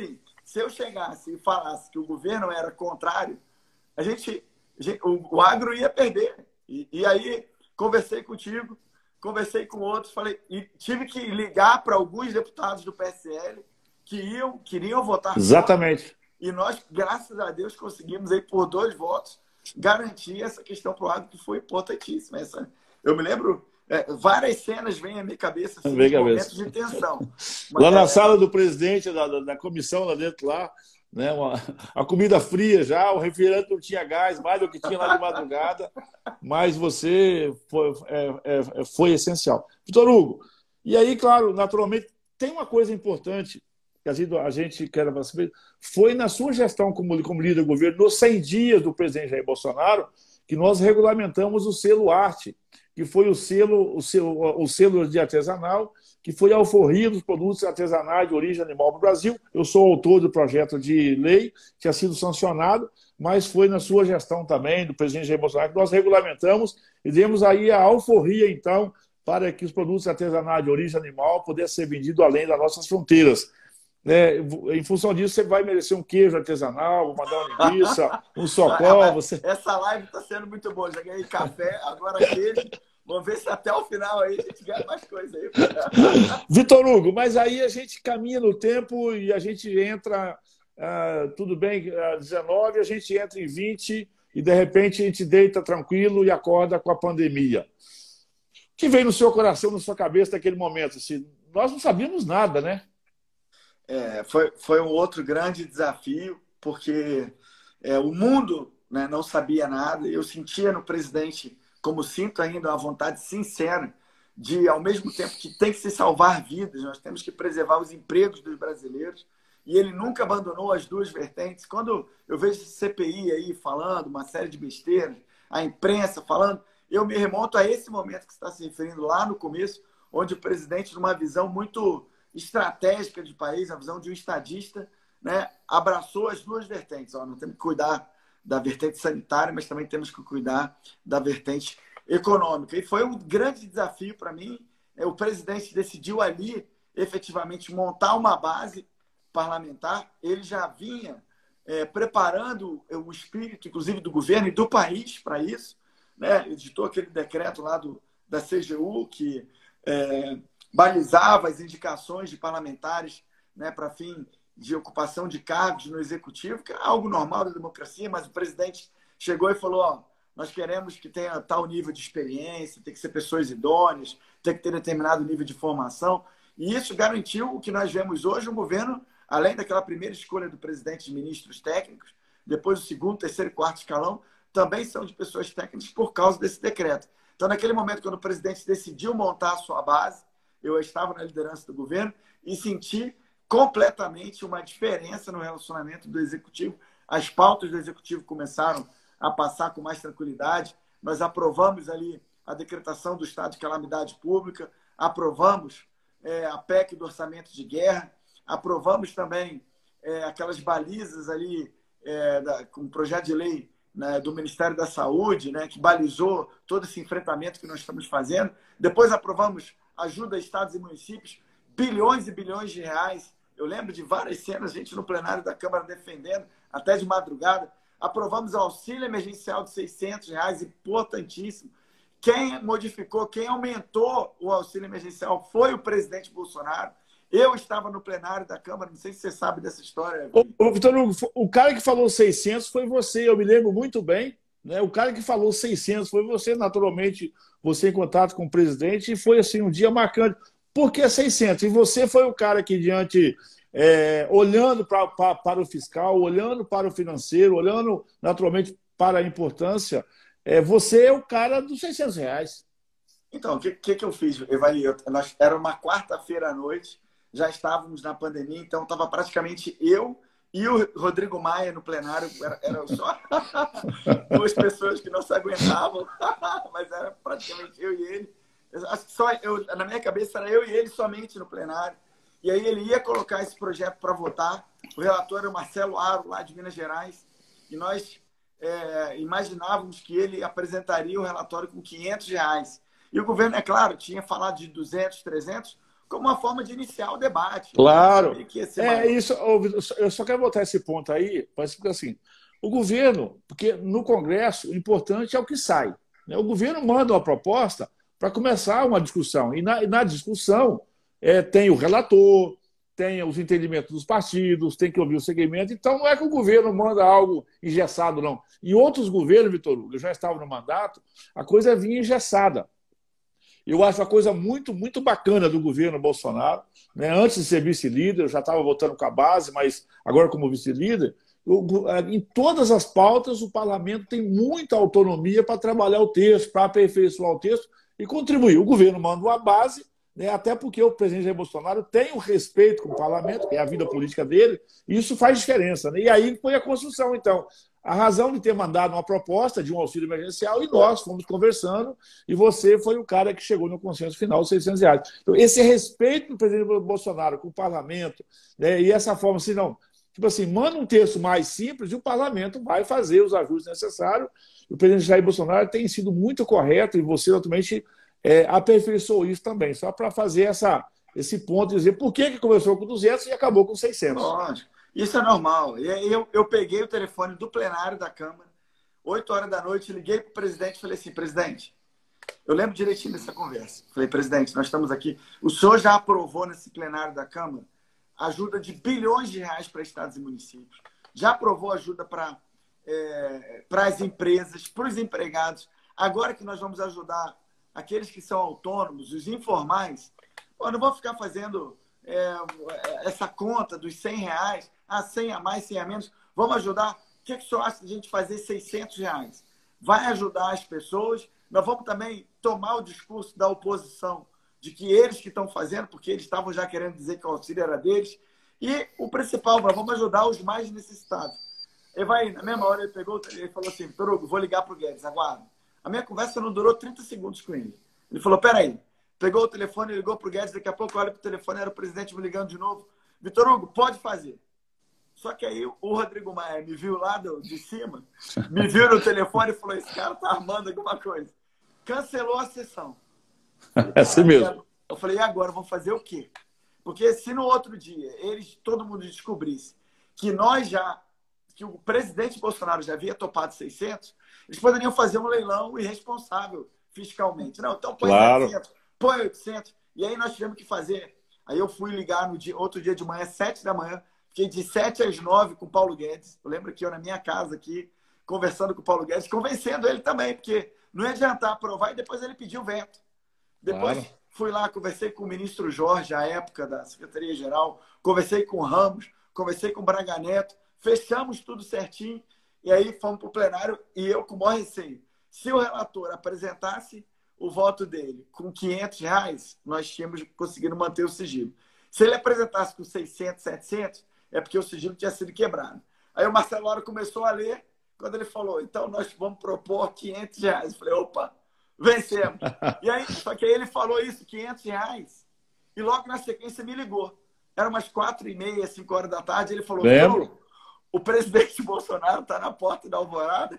se eu chegasse e falasse que o governo era contrário, a gente, a gente o, o agro ia perder. E, e aí, conversei contigo, conversei com outros, falei, e tive que ligar para alguns deputados do P S L que iam, queriam votar Exatamente. Contra, e nós, graças a Deus, conseguimos aí por dois votos garantir essa questão para o agro, que foi importantíssima. Essa, eu me lembro, é, várias cenas vêm à minha cabeça, assim, de momentos de tensão. Mas, lá na é... sala do presidente, da, da, da comissão lá dentro, lá, né, uma, a comida fria já, o refrigerante não tinha gás, mais do que tinha lá de madrugada, mas você foi, é, é, foi essencial. Vitor Hugo, e aí, claro, naturalmente, tem uma coisa importante que a gente, a gente quer saber, foi na sua gestão como, como líder do governo, nos cem dias do presidente Jair Bolsonaro, que nós regulamentamos o selo Arte, que foi o selo, o selo, o selo de artesanal, que foi a alforria dos produtos artesanais de origem animal no Brasil. Eu sou autor do projeto de lei, que tinha sido sancionado, mas foi na sua gestão também, do presidente Jair Bolsonaro, que nós regulamentamos e demos aí a alforria, então, para que os produtos artesanais de origem animal pudessem ser vendidos além das nossas fronteiras. É, em função disso, você vai merecer um queijo artesanal, vou mandar uma linguiça, um socó. Você... Essa live está sendo muito boa. Já ganhei café, agora queijo. Vamos ver se até o final aí a gente ganha mais coisa aí. Vitor Hugo, mas aí a gente caminha no tempo e a gente entra, uh, tudo bem, uh, dezenove, a gente entra em vinte e de repente a gente deita tranquilo e acorda com a pandemia. O que veio no seu coração, na sua cabeça naquele momento? Assim, nós não sabíamos nada, né? É, foi, foi um outro grande desafio, porque é, o mundo, né, não sabia nada. Eu sentia no presidente, como sinto ainda, uma vontade sincera de, ao mesmo tempo que tem que se salvar vidas, nós temos que preservar os empregos dos brasileiros, e ele nunca abandonou as duas vertentes. Quando eu vejo C P I aí falando uma série de besteiras, a imprensa falando, eu me remonto a esse momento que você está se referindo lá no começo, onde o presidente, numa visão muito estratégica de país, a visão de um estadista, né, abraçou as duas vertentes. Ó, nós temos que cuidar da vertente sanitária, mas também temos que cuidar da vertente econômica. E foi um grande desafio para mim. O presidente decidiu ali, efetivamente, montar uma base parlamentar. Ele já vinha é, preparando o espírito, inclusive, do governo e do país para isso. Né? Editou aquele decreto lá do, da C G U, que é, balizava as indicações de parlamentares, né, para fim de ocupação de cargos no executivo, que é algo normal da democracia, mas o presidente chegou e falou, ó, nós queremos que tenha tal nível de experiência, tem que ser pessoas idôneas, tem que ter determinado nível de formação, e isso garantiu o que nós vemos hoje, um governo, além daquela primeira escolha do presidente de ministros técnicos, depois o segundo, terceiro e quarto escalão, também são de pessoas técnicas por causa desse decreto. Então, naquele momento, quando o presidente decidiu montar a sua base, eu estava na liderança do governo e senti completamente uma diferença no relacionamento do executivo. As pautas do executivo começaram a passar com mais tranquilidade. Nós aprovamos ali a decretação do estado de calamidade pública, aprovamos é, a P E C do orçamento de guerra, aprovamos também é, aquelas balizas ali é, da, com o projeto de lei, né, do Ministério da Saúde, né, que balizou todo esse enfrentamento que nós estamos fazendo. Depois aprovamos ajuda a estados e municípios, bilhões e bilhões de reais. Eu lembro de várias cenas, a gente no plenário da Câmara defendendo, até de madrugada. Aprovamos o auxílio emergencial de seiscentos reais, importantíssimo. Quem modificou, quem aumentou o auxílio emergencial foi o presidente Bolsonaro. Eu estava no plenário da Câmara, não sei se você sabe dessa história. Ô, Vitor Hugo, o cara que falou seiscentos foi você, eu me lembro muito bem. Né? O cara que falou seiscentos foi você, naturalmente, você em contato com o presidente, e foi assim um dia marcante. Por que seiscentos? E você foi o cara que, diante, é, olhando pra, pra, para o fiscal, olhando para o financeiro, olhando, naturalmente, para a importância, é, você é o cara dos seiscentos reais. Então, o que, que, que eu fiz, Evali? Eu, nós, era uma quarta-feira à noite, já estávamos na pandemia, então estava praticamente eu e o Rodrigo Maia no plenário, era, era só duas pessoas que não se aguentavam, mas era praticamente eu e ele. Acho que só eu, na minha cabeça era eu e ele somente no plenário. E aí ele ia colocar esse projeto para votar. O relator era o Marcelo Aro, lá de Minas Gerais, e nós é, imaginávamos que ele apresentaria o relatório com quinhentos reais. E o governo, é claro, tinha falado de duzentos, trezentos. como uma forma de iniciar o debate. Claro. Que é isso. Eu só quero botar esse ponto aí, porque assim, o governo, porque no Congresso o importante é o que sai. Né? O governo manda uma proposta para começar uma discussão. E na, e na discussão é, tem o relator, tem os entendimentos dos partidos, tem que ouvir o segmento. Então, não é que o governo manda algo engessado, não. Em outros governos, Vitor Hugo, eu já estava no mandato, a coisa vinha engessada. Eu acho uma coisa muito, muito bacana do governo Bolsonaro. Né? Antes de ser vice-líder, eu já estava votando com a base, mas agora como vice-líder, em todas as pautas, o parlamento tem muita autonomia para trabalhar o texto, para aperfeiçoar o texto e contribuir. O governo manda uma base, né, até porque o presidente Jair Bolsonaro tem um respeito com o parlamento, que é a vida política dele, e isso faz diferença. Né? E aí foi a construção, então. A razão de ter mandado uma proposta de um auxílio emergencial, e nós fomos conversando, e você foi o cara que chegou no consenso final de seiscentos reais. Então, esse respeito do presidente Bolsonaro com o parlamento, né, e essa forma, assim, não, tipo assim, manda um texto mais simples e o parlamento vai fazer os ajustes necessários. O presidente Jair Bolsonaro tem sido muito correto, e você, naturalmente, é, aperfeiçoou isso também, só para fazer essa, esse ponto, dizer por que, que começou com duzentos e acabou com seiscentos. Lógico. Isso é normal. Eu, eu peguei o telefone do plenário da Câmara, oito horas da noite, liguei para o presidente e falei assim, presidente, eu lembro direitinho dessa conversa. Falei, presidente, nós estamos aqui. O senhor já aprovou nesse plenário da Câmara ajuda de bilhões de reais para estados e municípios. Já aprovou ajuda para é, para as empresas, para os empregados. Agora que nós vamos ajudar aqueles que são autônomos, os informais, eu não vou ficar fazendo é, essa conta dos cem reais, ah, cem a mais, cem a menos. Vamos ajudar. O que, que o senhor acha de a gente fazer seiscentos reais? Vai ajudar as pessoas. Nós vamos também tomar o discurso da oposição de que eles que estão fazendo, porque eles estavam já querendo dizer que o auxílio era deles. E o principal, nós vamos ajudar os mais necessitados. Ele vai, na mesma hora, ele pegou, ele falou assim, Vitor Hugo, vou ligar para o Guedes, aguarda. A minha conversa não durou trinta segundos com ele. Ele falou, peraí. Pegou o telefone, ligou para o Guedes, daqui a pouco olha para o telefone, era o presidente me ligando de novo. Vitor Hugo, pode fazer. Só que aí o Rodrigo Maia me viu lá do, de cima, me viu no telefone e falou, esse cara tá armando alguma coisa. Cancelou a sessão. É assim mesmo. Eu falei, e agora, vamos fazer o quê? Porque se no outro dia eles, todo mundo descobrisse que nós já, que o presidente Bolsonaro já havia topado seiscentos, eles poderiam fazer um leilão irresponsável fiscalmente. Não, então põe claro. setecentos, põe oitocentos. E aí nós tivemos que fazer. Aí eu fui ligar no dia, outro dia de manhã, sete da manhã, fiquei de sete às nove com o Paulo Guedes. Eu lembro que eu na minha casa aqui, conversando com o Paulo Guedes, convencendo ele também, porque não ia adiantar aprovar e depois ele pediu veto. Depois claro. Fui lá, conversei com o ministro Jorge, à época da Secretaria-Geral, conversei com o Ramos, conversei com o Braga Neto, fechamos tudo certinho e aí fomos para o plenário e eu com o maior receio. Se o relator apresentasse o voto dele com quinhentos reais, nós tínhamos conseguido manter o sigilo. Se ele apresentasse com seiscentos, setecentos, é porque o sigilo tinha sido quebrado. Aí o Marcelo Lara começou a ler, quando ele falou, então nós vamos propor quinhentos reais. Eu falei, opa, vencemos. E aí, só que aí ele falou isso, quinhentos reais, e logo na sequência me ligou. Era umas quatro e meia, cinco horas da tarde, ele falou, o presidente Bolsonaro está na porta da Alvorada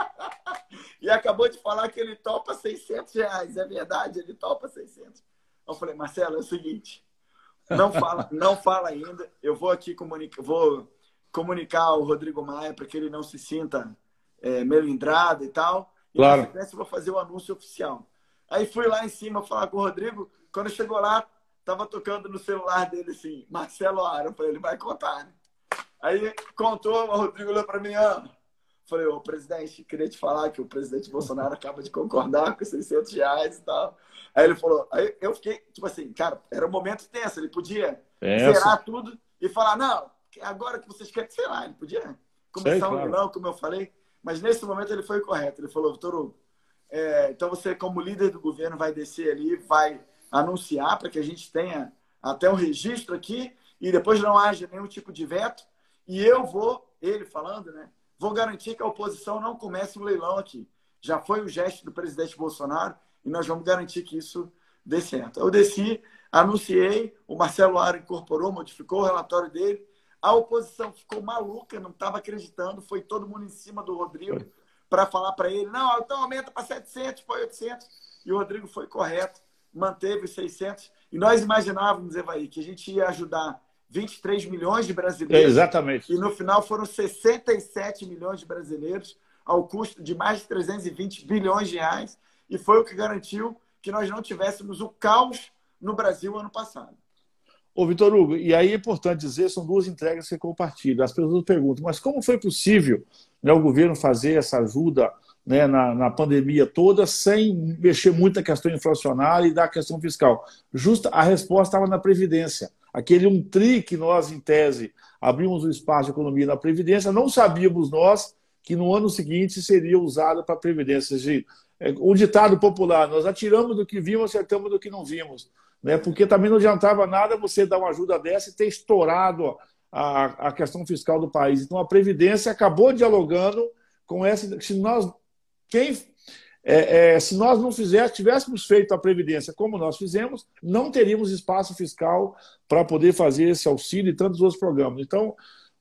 e acabou de falar que ele topa seiscentos reais. É verdade, ele topa seiscentos. Eu falei, Marcelo, é o seguinte, não fala, não fala ainda, eu vou aqui comunicar, vou comunicar ao Rodrigo Maia para que ele não se sinta é, melindrado e tal. E claro. Na sequência eu vou fazer o anúncio oficial. Aí fui lá em cima falar com o Rodrigo. Quando chegou lá, tava tocando no celular dele assim, Marcelo Aro. Eu falei, ele vai contar, né? Aí contou, o Rodrigo olhou para mim, ah. Falei, ô presidente, queria te falar que o presidente Bolsonaro acaba de concordar com seiscentos reais e tal. Aí ele falou, aí eu fiquei, tipo assim, cara, era um momento tenso. Ele podia Essa. zerar tudo e falar, não, agora que vocês querem, sei lá, ele podia começar Sei, um leilão, claro. Como eu falei. Mas nesse momento ele foi correto. Ele falou, Vitor Hugo, é, então você como líder do governo vai descer ali, vai anunciar para que a gente tenha até um registro aqui e depois não haja nenhum tipo de veto. E eu vou, ele falando, né? Vou garantir que a oposição não comece um leilão aqui. Já foi o gesto do presidente Bolsonaro e nós vamos garantir que isso dê certo. Eu desci, anunciei, o Marcelo Aro incorporou, modificou o relatório dele. A oposição ficou maluca, não estava acreditando, foi todo mundo em cima do Rodrigo para falar para ele, não, então aumenta para setecentos, para oitocentos. E o Rodrigo foi correto, manteve os seiscentos. E nós imaginávamos, Evaí, que a gente ia ajudar vinte e três milhões de brasileiros. É, exatamente. E no final foram sessenta e sete milhões de brasileiros, ao custo de mais de trezentos e vinte bilhões de reais. E foi o que garantiu que nós não tivéssemos o caos no Brasil ano passado. Ô, Vitor Hugo, e aí é importante dizer, são duas entregas que compartilham. As pessoas perguntam, mas como foi possível, né, o governo fazer essa ajuda, né, na, na pandemia toda sem mexer muito na questão inflacionária e da questão fiscal? Justa, a resposta estava na Previdência. Aquele um tri que nós, em tese, abrimos o espaço de economia na Previdência, não sabíamos nós que no ano seguinte seria usado para a Previdência. O ditado popular, nós atiramos do que vimos, acertamos do que não vimos. Né? Porque também não adiantava nada você dar uma ajuda dessa e ter estourado a, a questão fiscal do país. Então, a Previdência acabou dialogando com essa... Se nós, quem, é, é, se nós não fizéssemos, tivéssemos feito a Previdência como nós fizemos, não teríamos espaço fiscal para poder fazer esse auxílio e tantos outros programas. Então,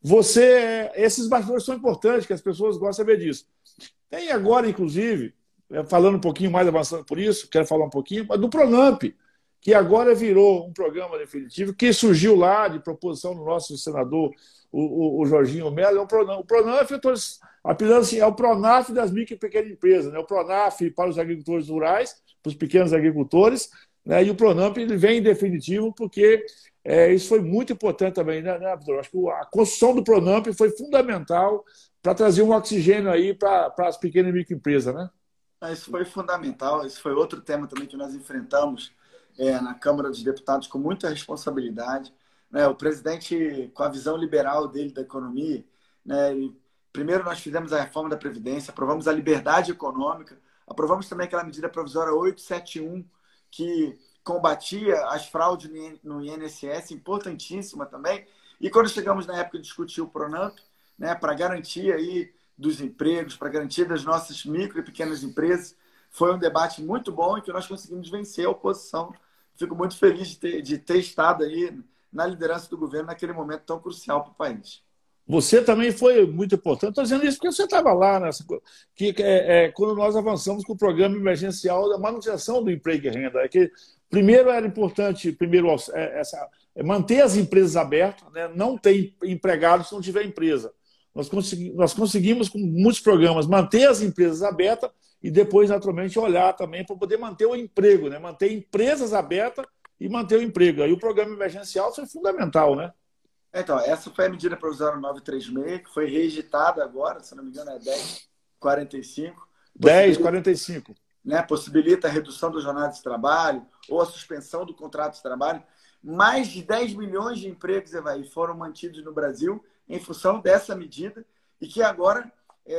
você, esses bastidores são importantes, que as pessoas gostam de saber disso. Tem agora, inclusive, falando um pouquinho mais, avançando por isso, quero falar um pouquinho, mas do Pronamp, que agora virou um programa definitivo, que surgiu lá de proposição do nosso senador, o, o, o Jorginho Mello. É o Pronamp, o Pronamp, eu estou apelidando assim, é o Pronaf das micro e pequenas empresas, né? O Pronaf para os agricultores rurais, para os pequenos agricultores, né? E o Pronamp ele vem em definitivo porque é, isso foi muito importante também, né, né, Vitor? Acho que a construção do Pronamp foi fundamental para trazer um oxigênio aí para as pequenas e microempresas, né? Isso foi fundamental, isso foi outro tema também que nós enfrentamos é, na Câmara dos Deputados com muita responsabilidade. Né? O presidente, com a visão liberal dele da economia, né? Ele, primeiro nós fizemos a reforma da Previdência, aprovamos a liberdade econômica, aprovamos também aquela medida provisória oitocentos e setenta e um, que combatia as fraudes no I N S S, importantíssima também. E quando chegamos na época de discutir o Pronamp, né, para garantir aí dos empregos, para garantir das nossas micro e pequenas empresas, foi um debate muito bom e que nós conseguimos vencer a oposição. Fico muito feliz de ter, de ter estado aí na liderança do governo naquele momento tão crucial para o país. Você também foi muito importante. Estou dizendo isso porque você estava lá, nessa, que, é, é, quando nós avançamos com o programa emergencial da manutenção do emprego e renda. É que, primeiro, era importante primeiro, é, essa, é manter as empresas abertas, né? Não ter empregado se não tiver empresa. Nós, consegui, nós conseguimos, com muitos programas, manter as empresas abertas e depois, naturalmente, olhar também para poder manter o emprego, né? Manter empresas abertas e manter o emprego. Aí o programa emergencial foi fundamental, né? Então, essa foi a medida provisória novecentos e trinta e seis, que foi reeditada agora, se não me engano, é dez quarenta e cinco. dez quarenta e cinco. Né, possibilita a redução da jornada de trabalho ou a suspensão do contrato de trabalho. Mais de dez milhões de empregos, Evaí, foram mantidos no Brasil em função dessa medida e que agora,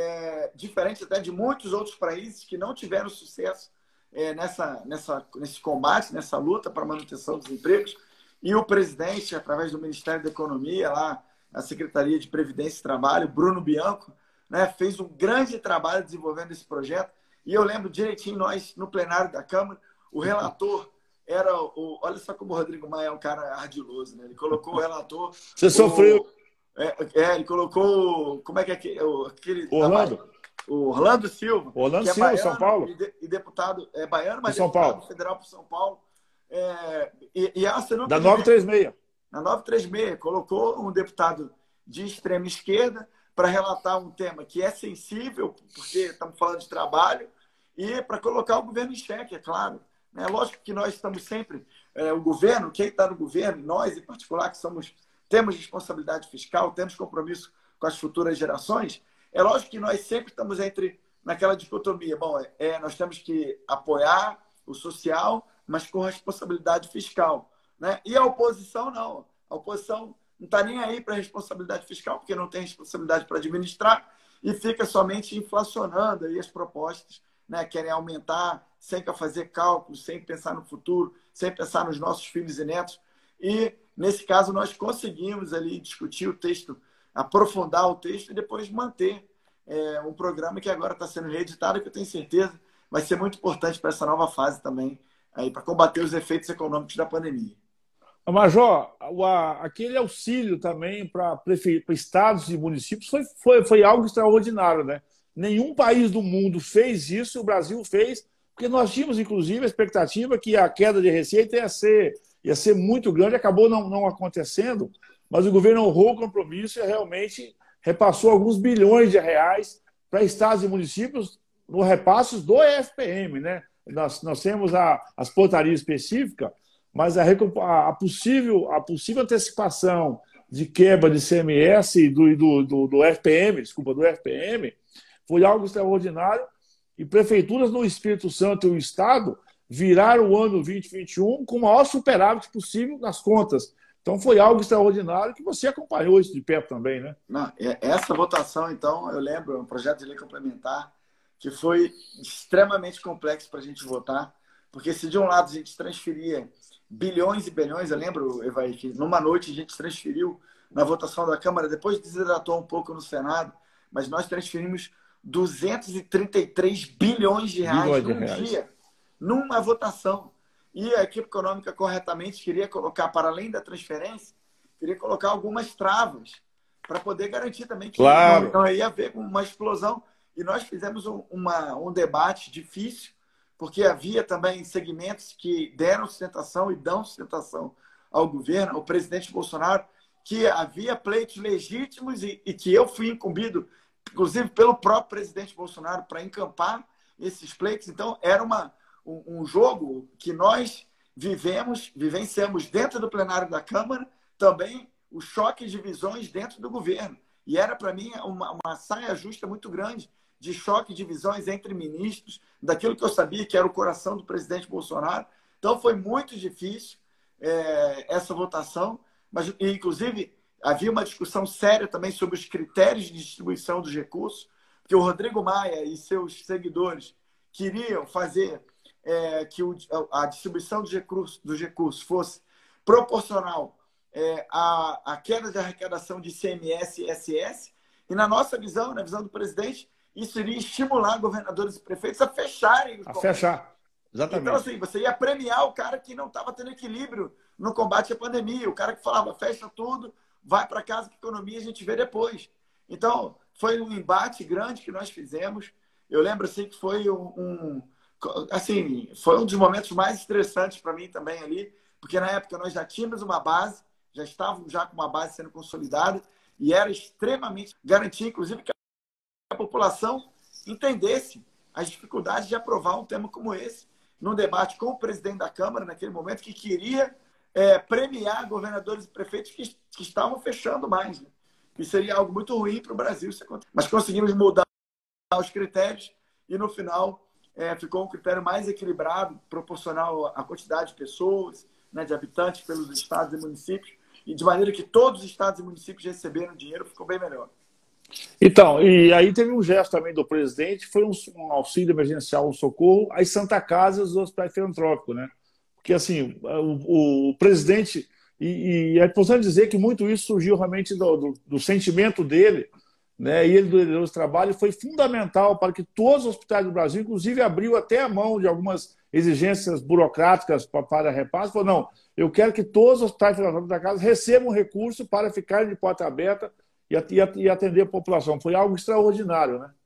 é, diferente até de muitos outros países que não tiveram sucesso é, nessa, nessa, nesse combate, nessa luta para a manutenção dos empregos, e o presidente, através do Ministério da Economia, lá a Secretaria de Previdência e Trabalho, Bruno Bianco, né, fez um grande trabalho desenvolvendo esse projeto. E eu lembro direitinho, nós, no plenário da Câmara, o relator era o... Olha só como o Rodrigo Maia é um cara ardiloso, né? Ele colocou o relator... Você o, sofreu... É, é, ele colocou... Como é que é aquele... aquele Orlando. O Orlando Silva. Orlando que é Silva, baiano, São Paulo. E, de, e deputado... É baiano, mas São deputado Paulo. federal para São Paulo. É, e, e a da novecentos e trinta e seis. Na novecentos e trinta e seis, colocou um deputado de extrema esquerda para relatar um tema que é sensível, porque estamos falando de trabalho, e para colocar o governo em xeque, é claro. É lógico que nós estamos sempre, é, o governo, quem está no governo, nós em particular, que somos, temos responsabilidade fiscal, temos compromisso com as futuras gerações, é lógico que nós sempre estamos entre, naquela dicotomia. Bom, é, nós temos que apoiar o social, mas com responsabilidade fiscal. Né? E a oposição não. A oposição não está nem aí para a responsabilidade fiscal, porque não tem responsabilidade para administrar, e fica somente inflacionando aí as propostas, né? Querem aumentar sem fazer cálculos, sem pensar no futuro, sem pensar nos nossos filhos e netos. E, nesse caso, nós conseguimos ali discutir o texto, aprofundar o texto e depois manter é, um programa que agora está sendo reeditado, que eu tenho certeza vai ser muito importante para essa nova fase também, para combater os efeitos econômicos da pandemia. Major, aquele auxílio também para estados e municípios foi, foi, foi algo extraordinário, né? Nenhum país do mundo fez isso, o Brasil fez, por Porque nós tínhamos, inclusive, a expectativa que a queda de receita ia ser, ia ser muito grande, acabou não, não acontecendo, mas o governo honrou o compromisso e realmente repassou alguns bilhões de reais para estados e municípios no repasses do E F P M, né? Nós, nós temos a, as portarias específicas, mas a, a, possível, a possível antecipação de quebra de I C M S e do, do, do, do F P M, desculpa, do F P M, foi algo extraordinário e prefeituras no Espírito Santo e o Estado viraram o ano vinte e vinte e um com o maior superávit possível nas contas. Então foi algo extraordinário que você acompanhou isso de perto também, né? Não, essa votação, então, eu lembro, é um projeto de lei complementar que foi extremamente complexo para a gente votar, porque se de um lado a gente transferia bilhões e bilhões, eu lembro, Evaí, que numa noite a gente transferiu na votação da Câmara, depois desidratou um pouco no Senado, mas nós transferimos duzentos e trinta e três bilhões de reais bilhões de num reais. dia, numa votação. E a equipe econômica corretamente queria colocar, para além da transferência, queria colocar algumas travas para poder garantir também que claro. não, não ia haver uma explosão. E nós fizemos um, uma, um debate difícil, porque havia também segmentos que deram sustentação e dão sustentação ao governo, ao presidente Bolsonaro, que havia pleitos legítimos e, e que eu fui incumbido, inclusive pelo próprio presidente Bolsonaro, para encampar esses pleitos. Então, era uma, um, um jogo que nós vivemos, vivenciamos dentro do plenário da Câmara, também o choque de visões dentro do governo. E era, para mim, uma, uma saia justa muito grande de choque de visões entre ministros, daquilo que eu sabia que era o coração do presidente Bolsonaro. Então, foi muito difícil é, essa votação, mas, inclusive, havia uma discussão séria também sobre os critérios de distribuição dos recursos, porque o Rodrigo Maia e seus seguidores queriam fazer é, que o, a distribuição dos recursos, dos recursos fosse proporcional é, à, à queda de arrecadação de I C M S e I S S, e na nossa visão, na visão do presidente, isso iria estimular governadores e prefeitos a fecharem os A fechar, exatamente. Então, assim, você ia premiar o cara que não estava tendo equilíbrio no combate à pandemia, o cara que falava, fecha tudo, vai para casa que a economia a gente vê depois. Então, foi um embate grande que nós fizemos. Eu lembro, assim, que foi um... um assim, foi um dos momentos mais estressantes para mim também ali, porque na época nós já tínhamos uma base, já estávamos já com uma base sendo consolidada, e era extremamente garantir, inclusive, que a população entendesse as dificuldades de aprovar um tema como esse, num debate com o presidente da Câmara, naquele momento, que queria é, premiar governadores e prefeitos que, que estavam fechando mais. Né? E seria algo muito ruim para o Brasil. Mas conseguimos mudar os critérios e, no final, é, ficou um critério mais equilibrado, proporcional à quantidade de pessoas, né, de habitantes pelos estados e municípios, e de maneira que todos os estados e municípios receberam dinheiro, ficou bem melhor. Então, e aí teve um gesto também do presidente, foi um, um auxílio emergencial, um socorro às Santa Casas dos hospitais filantrópicos, né? Porque, assim, o, o presidente... E, e é importante dizer que muito isso surgiu realmente do, do, do sentimento dele, né? E ele, do, do trabalho, foi fundamental para que todos os hospitais do Brasil, inclusive abriu até a mão de algumas exigências burocráticas para, para repasse, falou, não, eu quero que todos os hospitais filantrópicos da casa recebam recurso para ficarem de porta aberta e atender a população. Foi algo extraordinário, né?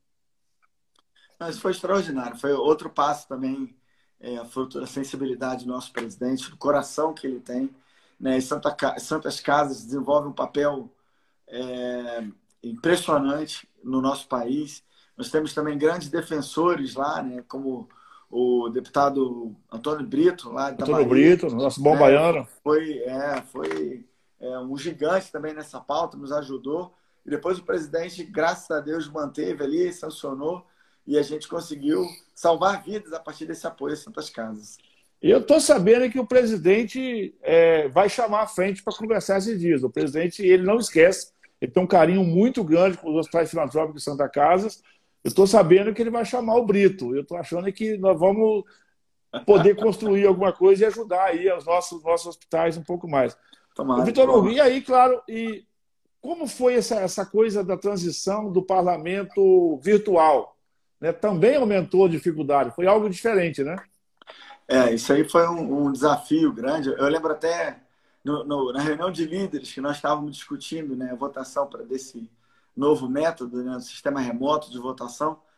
Mas foi extraordinário. Foi outro passo também, é, fruto da sensibilidade do nosso presidente, do coração que ele tem. Né? E Santa, Santas Casas desenvolve um papel é, impressionante no nosso país. Nós temos também grandes defensores lá, né? Como o deputado Antônio Brito, lá da Antônio Bahia, Brito, nosso bom baiano. Né? Foi... É, foi É um gigante também nessa pauta, nos ajudou. E depois o presidente, graças a Deus, manteve ali, sancionou, e a gente conseguiu salvar vidas a partir desse apoio a Santas Casas. E eu estou sabendo que o presidente é, vai chamar a frente para conversar esses dias. O presidente, ele não esquece, ele tem um carinho muito grande com os hospitais filantrópicos de Santa Casas. Eu estou sabendo que ele vai chamar o Brito. Eu estou achando que nós vamos poder construir alguma coisa e ajudar aí os nossos, nossos hospitais um pouco mais. Tomara, Vitor Hugo, e aí, claro, e como foi essa, essa coisa da transição do parlamento virtual? Né? Também aumentou a dificuldade, foi algo diferente, né? É, isso aí foi um, um desafio grande. Eu lembro até no, no, na reunião de líderes que nós estávamos discutindo, né, a votação para desse novo método, né, o sistema remoto de votação,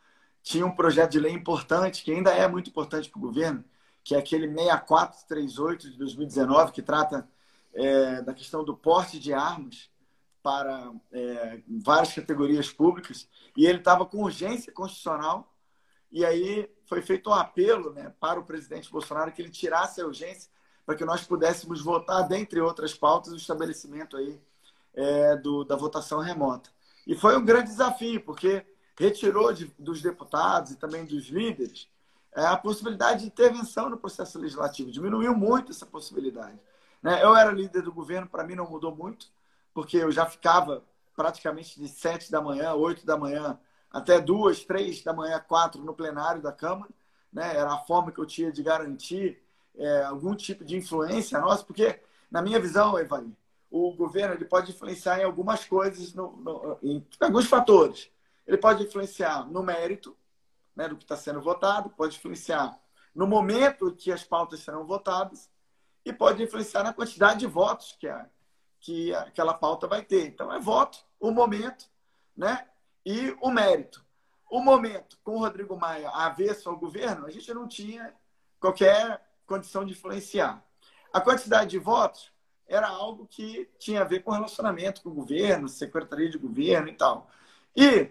tinha um projeto de lei importante, que ainda é muito importante para o governo, que é aquele seis mil quatrocentos e trinta e oito de dois mil e dezenove, que trata é, da questão do porte de armas para é, várias categorias públicas, e ele estava com urgência constitucional, e aí foi feito um apelo, né, para o presidente Bolsonaro que ele tirasse a urgência para que nós pudéssemos votar, dentre outras pautas, o estabelecimento aí, é, do, da votação remota. E foi um grande desafio, porque retirou de, dos deputados e também dos líderes é, a possibilidade de intervenção no processo legislativo, diminuiu muito essa possibilidade. Né? Eu era líder do governo, para mim não mudou muito, porque eu já ficava praticamente de sete da manhã, oito da manhã, até duas, três da manhã, quatro no plenário da Câmara. Né? Era a forma que eu tinha de garantir é, algum tipo de influência nossa, porque, na minha visão, Evair, o governo ele pode influenciar em algumas coisas, no, no, em alguns fatores. Ele pode influenciar no mérito, né, do que está sendo votado, pode influenciar no momento que as pautas serão votadas e pode influenciar na quantidade de votos que, a, que aquela pauta vai ter. Então, é voto, o momento, né, e o mérito. O momento, com o Rodrigo Maia avesso ao governo, a gente não tinha qualquer condição de influenciar. A quantidade de votos era algo que tinha a ver com relacionamento com o governo, secretaria de governo e tal. E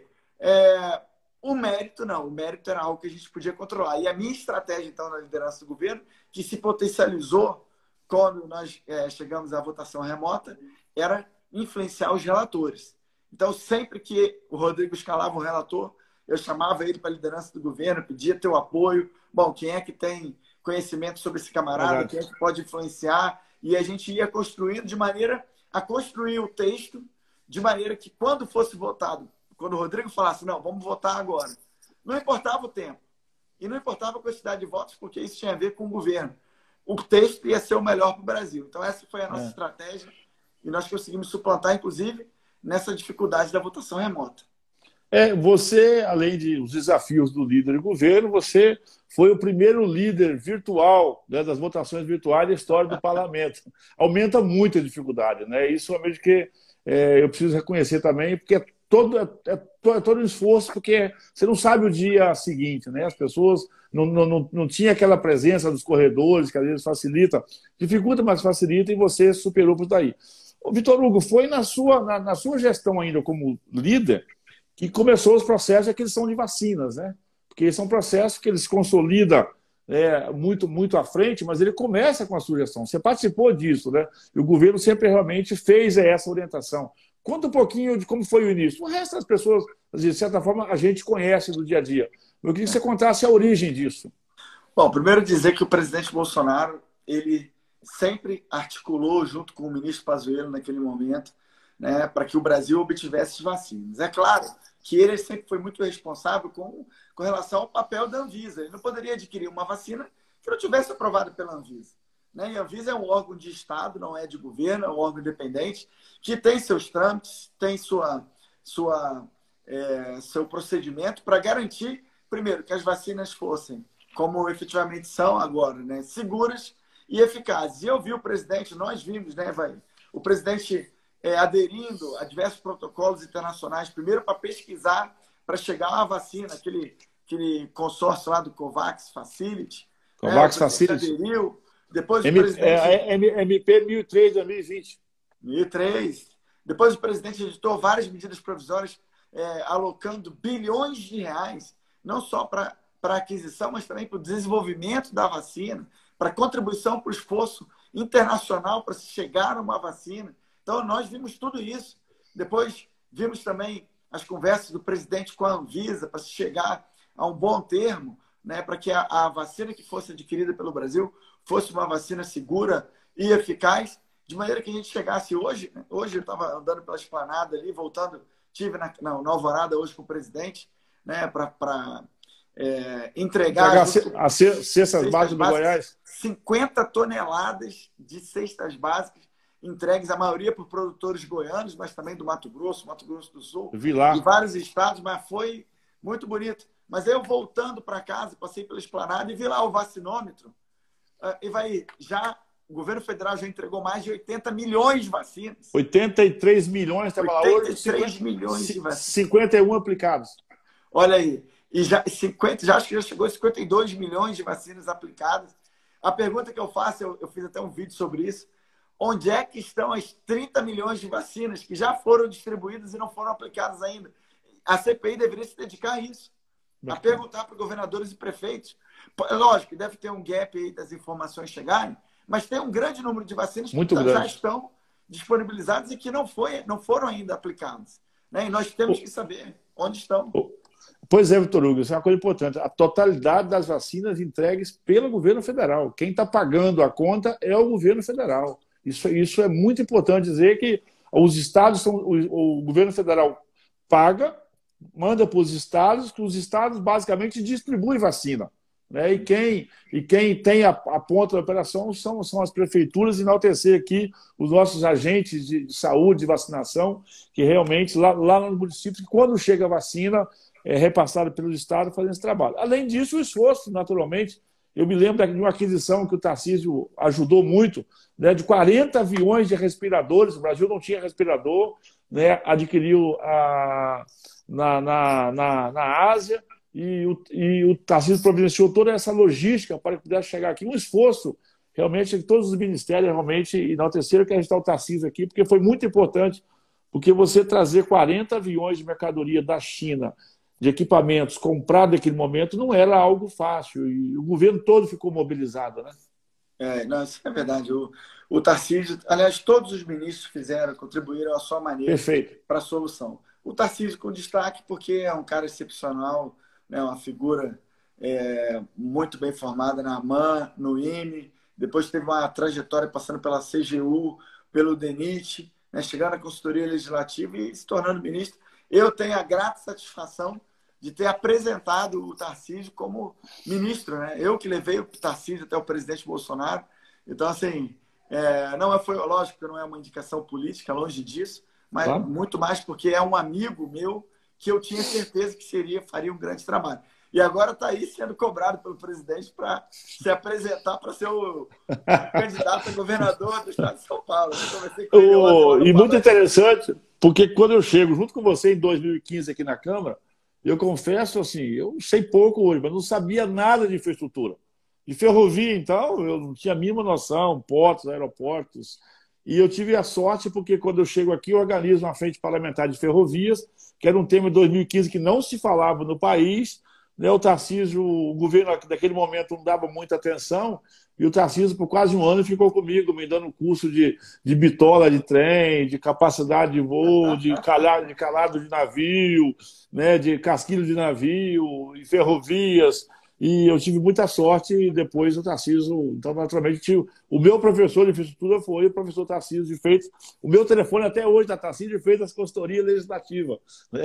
é, o mérito, não. O mérito era algo que a gente podia controlar. E a minha estratégia, então, na liderança do governo, que se potencializou quando nós é, chegamos à votação remota, era influenciar os relatores. Então, sempre que o Rodrigo escalava um relator, eu chamava ele para a liderança do governo, pedia teu apoio. Bom, quem é que tem conhecimento sobre esse camarada? Verdade. Quem é que pode influenciar? E a gente ia construindo de maneira a construir o texto de maneira que, quando fosse votado, quando o Rodrigo falasse, não, vamos votar agora, não importava o tempo e não importava a quantidade de votos, porque isso tinha a ver com o governo. O texto ia ser o melhor para o Brasil. Então, essa foi a nossa é. estratégia e nós conseguimos suplantar, inclusive, nessa dificuldade da votação remota. É, você, além de os desafios do líder de governo, você foi o primeiro líder virtual, né, das votações virtuais da história do parlamento. Aumenta muito a dificuldade, né? Isso realmente que é, eu preciso reconhecer também, porque é todo, é, é todo um esforço, porque você não sabe o dia seguinte, né? As pessoas não, não, não, não tinham aquela presença dos corredores, que às vezes facilita, dificulta, mas facilita, e você superou por isso daí. Ô, Vitor Hugo, foi na sua, na, na sua gestão ainda como líder que começou os processos de aquisição de vacinas, né? Porque são processos que eles consolidam é, muito, muito à frente, mas ele começa com a sugestão. Você participou disso, né? E o governo sempre realmente fez essa orientação. Conta um pouquinho de como foi o início. O resto das pessoas, de certa forma, a gente conhece do dia a dia. Eu queria que você contasse a origem disso. Bom, primeiro dizer que o presidente Bolsonaro, ele sempre articulou junto com o ministro Pazuello naquele momento, né, para que o Brasil obtivesse vacinas. É claro que ele sempre foi muito responsável com, com relação ao papel da Anvisa. Ele não poderia adquirir uma vacina que não tivesse aprovada pela Anvisa. Né? E a Anvisa é um órgão de Estado, não é de governo, é um órgão independente, que tem seus trâmites, tem sua, sua, é, seu procedimento para garantir, primeiro, que as vacinas fossem, como efetivamente são agora, né, seguras e eficazes. E eu vi o presidente, nós vimos, né, vai, o presidente é, aderindo a diversos protocolos internacionais, primeiro para pesquisar, para chegar à vacina, aquele, aquele consórcio lá do COVAX Facility. COVAX né, Facility. Aderiu. Depois o M, presidente... é, é, M P mil e três, dois mil e vinte. mil e três. Depois o presidente editou várias medidas provisórias é, alocando bilhões de reais, não só para a aquisição, mas também para o desenvolvimento da vacina, para contribuição para o esforço internacional para se chegar a uma vacina. Então, nós vimos tudo isso. Depois, vimos também as conversas do presidente com a Anvisa para se chegar a um bom termo, né, para que a, a vacina que fosse adquirida pelo Brasil fosse uma vacina segura e eficaz, de maneira que a gente chegasse hoje. Né? Hoje eu estava andando pela esplanada ali, voltando, estive na, na, na Alvorada hoje com o presidente, né, para é, entregar... entregar as cestas básicas do Goiás? cinquenta toneladas de cestas básicas entregues, a maioria por produtores goianos, mas também do Mato Grosso, Mato Grosso do Sul, vi lá. E vários estados, mas foi muito bonito. Mas eu, voltando para casa, passei pela esplanada e vi lá o vacinômetro. E vai, já, o governo federal já entregou mais de oitenta milhões de vacinas. oitenta e três milhões, estava lá hoje. oitenta e três milhões de vacinas. cinquenta e um aplicados. Olha aí. e já, cinquenta, já acho que já chegou a cinquenta e dois milhões de vacinas aplicadas. A pergunta que eu faço, eu, eu fiz até um vídeo sobre isso, onde é que estão as trinta milhões de vacinas que já foram distribuídas e não foram aplicadas ainda? A C P I deveria se dedicar a isso, a perguntar para governadores e prefeitos. Lógico que deve ter um gap aí das informações chegarem, mas tem um grande número de vacinas que Muito já grande. estão disponibilizadas e que não, foi, não foram ainda aplicadas. Né? E nós temos que saber onde estão. Pois é, Vitor Hugo, isso é uma coisa importante. A totalidade das vacinas entregues pelo governo federal. Quem está pagando a conta é o governo federal. Isso, isso é muito importante dizer que os estados são, o, o governo federal paga, manda para os estados, que os estados basicamente distribuem vacina. Né? E, quem, e quem tem a, a ponta da operação são, são as prefeituras, enaltecer aqui os nossos agentes de, de saúde, de vacinação, que realmente lá, lá nos municípios, que quando chega a vacina, é repassada pelo estado fazendo esse trabalho. Além disso, o esforço, naturalmente. Eu me lembro de uma aquisição que o Tarcísio ajudou muito, né, de quarenta aviões de respiradores. O Brasil não tinha respirador, né, adquiriu a, na, na, na, na Ásia, e o, e o Tarcísio providenciou toda essa logística para que pudesse chegar aqui. Um esforço, realmente, que todos os ministérios realmente enalteceram, que a gente está o Tarcísio aqui, porque foi muito importante, porque você trazer quarenta aviões de mercadoria da China, de equipamentos comprados naquele momento, não era algo fácil. E o governo todo ficou mobilizado, né? É, não, isso é verdade. O, o Tarcísio, aliás, todos os ministros fizeram, contribuíram à sua maneira para a solução. O Tarcísio com destaque porque é um cara excepcional, né, uma figura é, muito bem formada na AMAN, no I N E, depois teve uma trajetória passando pela C G U, pelo DENIT, né, chegando à consultoria legislativa e se tornando ministro. Eu tenho a grata satisfação de ter apresentado o Tarcísio como ministro, né? Eu que levei o Tarcísio até o presidente Bolsonaro. Então, assim, é, não foi, lógico que não é uma indicação política, longe disso, mas claro, muito mais porque é um amigo meu que eu tinha certeza que seria, faria um grande trabalho. E agora está aí sendo cobrado pelo presidente para se apresentar para ser o, o candidato a governador do estado de São Paulo. Oh, e muito interessante, porque quando eu chego junto com você em dois mil e quinze aqui na Câmara, eu confesso assim, eu sei pouco hoje, mas não sabia nada de infraestrutura. De ferrovia, então, eu não tinha a mínima noção, portos, aeroportos. E eu tive a sorte porque quando eu chego aqui, eu organizo uma frente parlamentar de ferrovias, que era um tema de dois mil e quinze que não se falava no país. Né, o Tarcísio, o governo naquele momento não dava muita atenção, e o Tarcísio, por quase um ano, ficou comigo, me dando curso de, de bitola de trem, de capacidade de voo, de calado de, calado de navio, né, de casquilho de navio, e ferrovias. E eu tive muita sorte e depois o Tarcísio, então naturalmente tive, o meu professor de infraestrutura foi o professor Tarcísio de Freitas. O meu telefone até hoje está Tarcísio de Freitas, consultoria legislativa, né?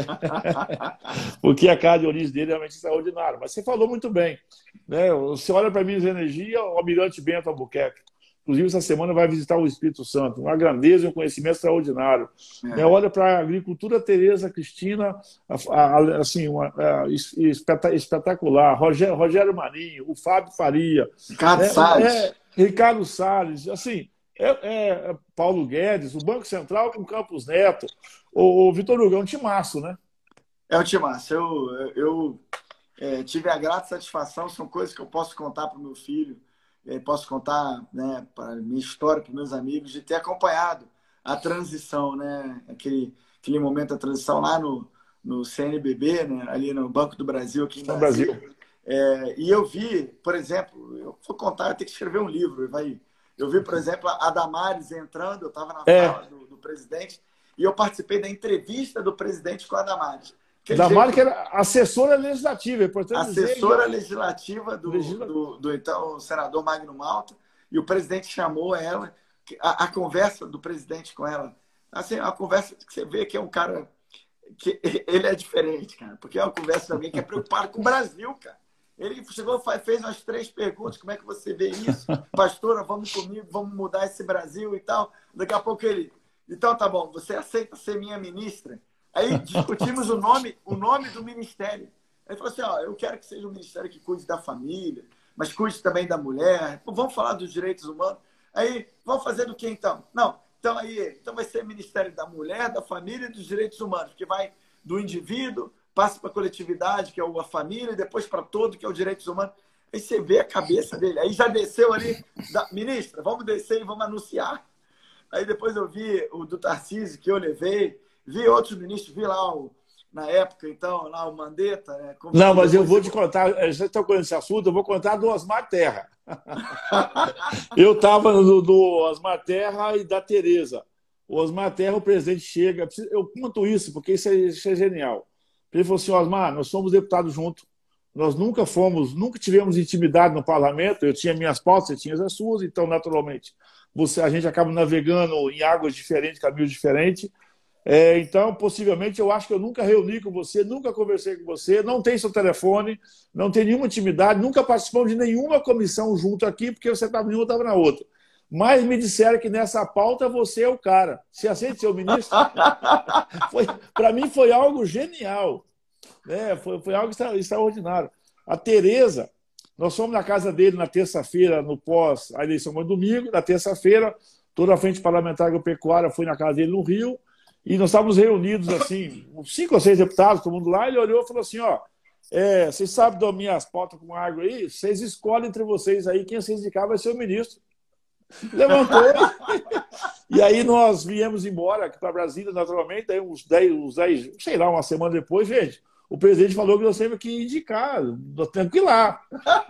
Porque a cara de origem dele é realmente extraordinária. Mas você falou muito bem, né? Você olha para Minas Energia, o Almirante Bento Albuquerque. Inclusive, essa semana vai visitar o Espírito Santo. Uma grandeza e um conhecimento extraordinário. É. Né? Olha para a agricultura Tereza Cristina, assim, uma, a, espetacular. Rogério, Rogério Marinho, o Fábio Faria. Ricardo é, Salles. É, Ricardo Salles. Assim, é, é, Paulo Guedes, o Banco Central com Campos Neto. O, o Vitor Hugo, é um timaço, né? É um timaço. Eu, eu é, tive a grata satisfação, são coisas que eu posso contar para o meu filho. Eu posso contar, né, para minha história, para meus amigos, de ter acompanhado a transição, né, aquele, aquele momento da transição lá no, no C N B B, né, ali no Banco do Brasil, aqui no Brasil. Brasil. É, e eu vi, por exemplo, eu vou contar, eu tenho que escrever um livro. Vai, eu vi, por exemplo, a Damares entrando, eu estava na é. sala do, do presidente, e eu participei da entrevista do presidente com a Damares. Damares, que era assessora legislativa, é importante assessora dizer, legislativa do, do, do então senador Magno Malta, e o presidente chamou ela, a, a conversa do presidente com ela, assim, a conversa que você vê que é um cara que ele é diferente, cara, porque é uma conversa de alguém que é preocupado com o Brasil, cara. Ele chegou, fez umas três perguntas, como é que você vê isso? Pastora, vamos comigo, vamos mudar esse Brasil e tal. Daqui a pouco ele, então tá bom, você aceita ser minha ministra? Aí discutimos o nome, o nome do ministério. Ele falou assim, ó, eu quero que seja um ministério que cuide da família, mas cuide também da mulher. Pô, vamos falar dos direitos humanos. Aí, vamos fazer do que então? Não, então aí, então vai ser Ministério da Mulher, da Família e dos Direitos Humanos, que vai do indivíduo, passa para a coletividade, que é a família, e depois para todo, que é o direitos humanos. Aí você vê a cabeça dele. Aí já desceu ali, da, ministra, vamos descer e vamos anunciar. Aí depois eu vi o do Tarcísio, que eu levei, vi outros ministros, vi lá, o, na época, então, lá o Mandetta. Né, Não, mas eu vou te contar, já estou com esse assunto, eu vou contar do Osmar Terra. Eu estava no do Osmar Terra e da Tereza. O Osmar Terra, o presidente chega, eu conto isso porque isso é, isso é genial. Ele falou assim, Osmar, nós somos deputados juntos, nós nunca fomos, nunca tivemos intimidade no parlamento, eu tinha minhas pautas, você tinha as suas, então, naturalmente, você, a gente acaba navegando em águas diferentes, caminhos diferentes. É, então, possivelmente, eu acho que eu nunca reuni com você, nunca conversei com você, não tem seu telefone, não tem nenhuma intimidade, nunca participamos de nenhuma comissão junto aqui, porque você estava em uma, estava na outra. Mas me disseram que nessa pauta você é o cara. Você aceita ser o ministro? Para mim foi algo genial. Né? Foi, foi algo extra, extraordinário. A Tereza, nós fomos na casa dele na terça-feira, no pós a eleição, mas domingo, na terça-feira, toda a frente parlamentar agropecuária foi na casa dele no Rio, e nós estávamos reunidos, assim, uns cinco ou seis deputados, todo mundo lá, ele olhou e falou assim, ó, é, vocês sabem das minhas pautas com água aí? Vocês escolhem entre vocês aí, quem vocês indicar vai ser o ministro. Levantou, e aí nós viemos embora aqui para Brasília, naturalmente, aí uns dez, uns dez, sei lá, uma semana depois, gente, o presidente falou que nós temos que indicar, nós temos que ir lá.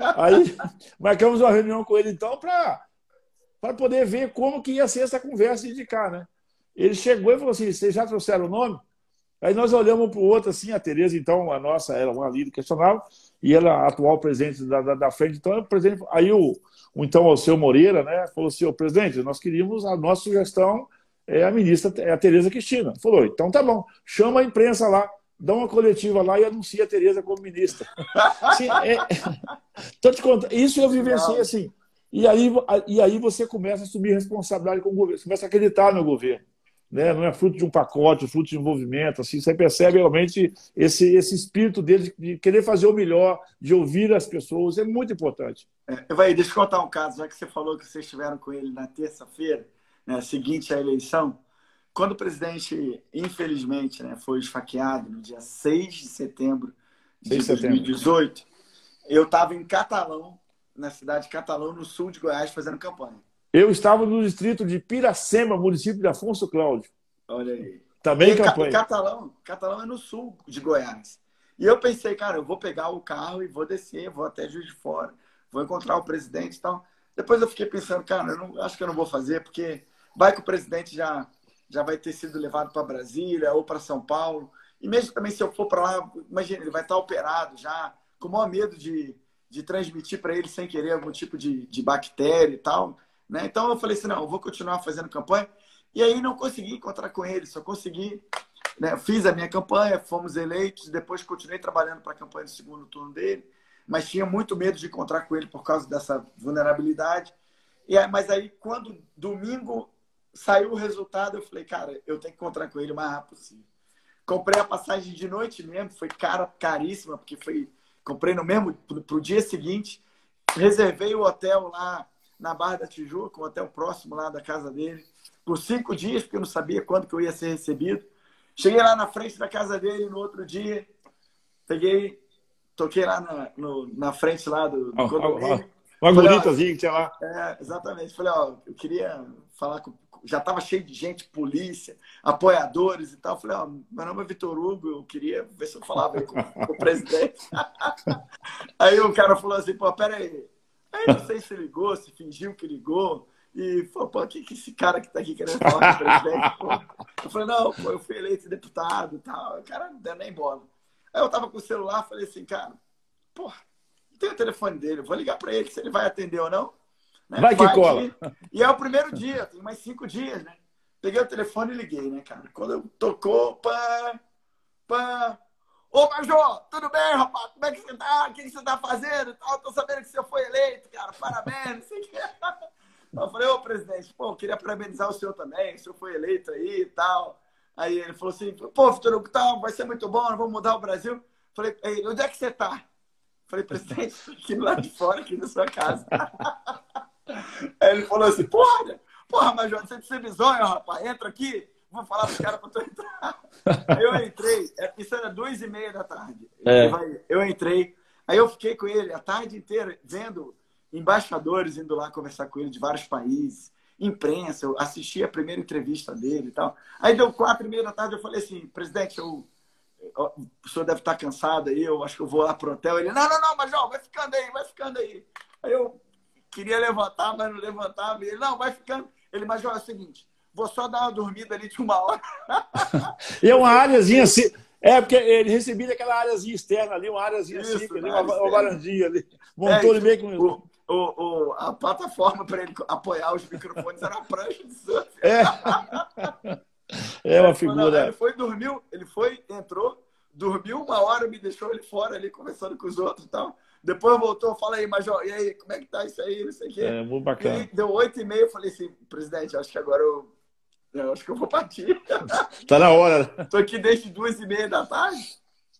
Aí marcamos uma reunião com ele, então, para para poder ver como que ia ser essa conversa e indicar, né? Ele chegou e falou assim, vocês já trouxeram o nome? Aí nós olhamos um para o outro, assim, a Tereza, então, a nossa, era uma líder questionável, e ela, a atual presidente da, da, da frente, então, o presidente, aí o, o, então, o seu Moreira, né, falou assim, ô presidente, nós queríamos, a nossa sugestão é a ministra, é a Tereza Cristina. Falou, então tá bom, chama a imprensa lá, dá uma coletiva lá e anuncia a Tereza como ministra. Assim, é, então, te conto, isso eu vivenciei assim. E aí, e aí você começa a assumir responsabilidade com o governo, você começa a acreditar no governo. Né? Não é fruto de um pacote, fruto de envolvimento. Assim, você percebe realmente esse, esse espírito dele de querer fazer o melhor, de ouvir as pessoas. É muito importante. É, vai, deixa eu contar um caso, já que você falou que vocês estiveram com ele na terça-feira, né, seguinte à eleição. Quando o presidente, infelizmente, né, foi esfaqueado no dia seis de setembro de dois mil e dezoito, eu estava em Catalão, na cidade de Catalão, no sul de Goiás, fazendo campanha. Eu estava no distrito de Piracema, município de Afonso Cláudio. Olha aí. Também em campanha. Catalão, Catalão é no sul de Goiás. E eu pensei, cara, eu vou pegar o carro e vou descer, vou até Juiz de Fora, vou encontrar o presidente e tal. Depois eu fiquei pensando, cara, eu não, acho que eu não vou fazer, porque vai que o presidente já, já vai ter sido levado para Brasília ou para São Paulo. E mesmo também se eu for para lá, imagina, ele vai estar operado já, com o maior medo de, de transmitir para ele sem querer algum tipo de, de bactéria e tal. Né? Então eu falei assim, não, eu vou continuar fazendo campanha. E aí não consegui encontrar com ele, só consegui, né? Fiz a minha campanha, fomos eleitos, depois continuei trabalhando para a campanha do segundo turno dele, mas tinha muito medo de encontrar com ele por causa dessa vulnerabilidade. E aí, mas aí, quando domingo saiu o resultado, eu falei, cara, eu tenho que encontrar com ele o mais rápido possível. Comprei a passagem de noite mesmo, foi cara, caríssima, porque foi, comprei no mesmo, para o dia seguinte, reservei o hotel lá na Barra da Tijuca, um hotel próximo lá da casa dele, por cinco dias, porque eu não sabia quando que eu ia ser recebido. Cheguei lá na frente da casa dele no outro dia, peguei, toquei lá na, no, na frente lá do, do oh, condomínio. Oh, oh. Uma bonitazinha que tinha lá. É, exatamente. Falei, ó, eu queria falar com... Já estava cheio de gente, polícia, apoiadores e tal. Falei, ó, meu nome é Vitor Hugo, eu queria ver se eu falava aí com, com o presidente. Aí o cara falou assim, pô, peraí. Aí não sei se ligou, se fingiu que ligou. E falou, pô, que que esse cara que tá aqui querendo falar com o presidente? Pô? Eu falei, não, pô, eu fui eleito deputado e tal. O cara não deu nem bola. Aí eu tava com o celular, falei assim, cara, porra, tem o telefone dele, eu vou ligar pra ele, se ele vai atender ou não. Né? Vai que vai cola. Que... E é o primeiro dia, tem mais cinco dias, né? Peguei o telefone e liguei, né, cara? Quando eu tocou, pá, pá. Ô, Major, tudo bem, rapaz? Como é que você tá? O que você tá fazendo? Eu tô sabendo que você foi eleito, cara. Parabéns, não sei o que. Eu falei, ô, presidente, pô, eu queria parabenizar o senhor também, o senhor foi eleito aí e tal. Aí ele falou assim, pô, Vitor Hugo, tá, vai ser muito bom, vamos mudar o Brasil. Eu falei, ei, onde é que você tá? Eu falei, presidente, aqui lá de fora, aqui na sua casa. Aí ele falou assim, porra, porra, Major, você é de ser bizonho, rapaz, entra aqui, vou falar pro cara para tu entrar. Aí eu entrei, isso era duas e meia da tarde. É. Eu entrei, aí eu fiquei com ele a tarde inteira, vendo embaixadores indo lá conversar com ele de vários países, imprensa, eu assisti a primeira entrevista dele e tal. Aí deu quatro e meia da tarde, eu falei assim, presidente, eu, eu, o senhor deve estar cansado aí, eu acho que eu vou lá pro hotel. Ele, não, não, não, Major, vai ficando aí, vai ficando aí. Aí eu queria levantar, mas não levantava. Ele, não, vai ficando. Ele, Major, é o seguinte, vou só dar uma dormida ali de uma hora. E é uma áreazinha assim, é porque ele recebia aquela áreazinha externa ali, uma áreazinha assim, ali, uma, uma varandinha ali. Montou é, ele meio com... O, o, o, a plataforma para ele apoiar os microfones era a prancha de surf. É, é uma figura. Ele foi, dormiu, ele foi, entrou, dormiu uma hora, me deixou ele fora ali, conversando com os outros e tal. Depois voltou, fala aí, Major, e aí, como é que tá isso aí, não sei o quê. É, muito bacana. E aí, deu oito e meia, eu falei assim, presidente, acho que agora eu, eu acho que eu vou partir. Tá na hora. Tô aqui desde duas e meia da tarde.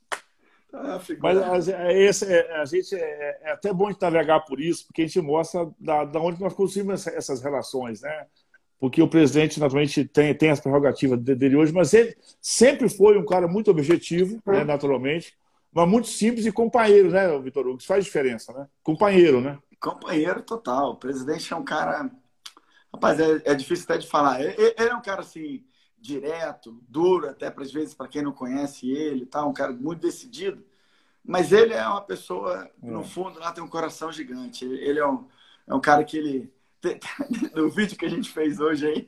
Ah, mas a, esse, a gente é, é até bom de navegar por isso, porque a gente mostra da, da onde nós construímos essas relações, né? Porque o presidente, naturalmente, tem, tem as prerrogativas dele hoje, mas ele sempre foi um cara muito objetivo, né, naturalmente, mas muito simples e companheiro, né, Vitor Hugo? Isso faz diferença, né? Companheiro, né? Companheiro total. O presidente é um cara... Rapaz, é, é difícil até de falar. Ele, ele é um cara, assim, direto, duro, até para às vezes, para quem não conhece ele, tá? Um cara muito decidido. Mas ele é uma pessoa, no fundo, lá tem um coração gigante. Ele, ele é, um, é um cara que ele... No vídeo que a gente fez hoje aí,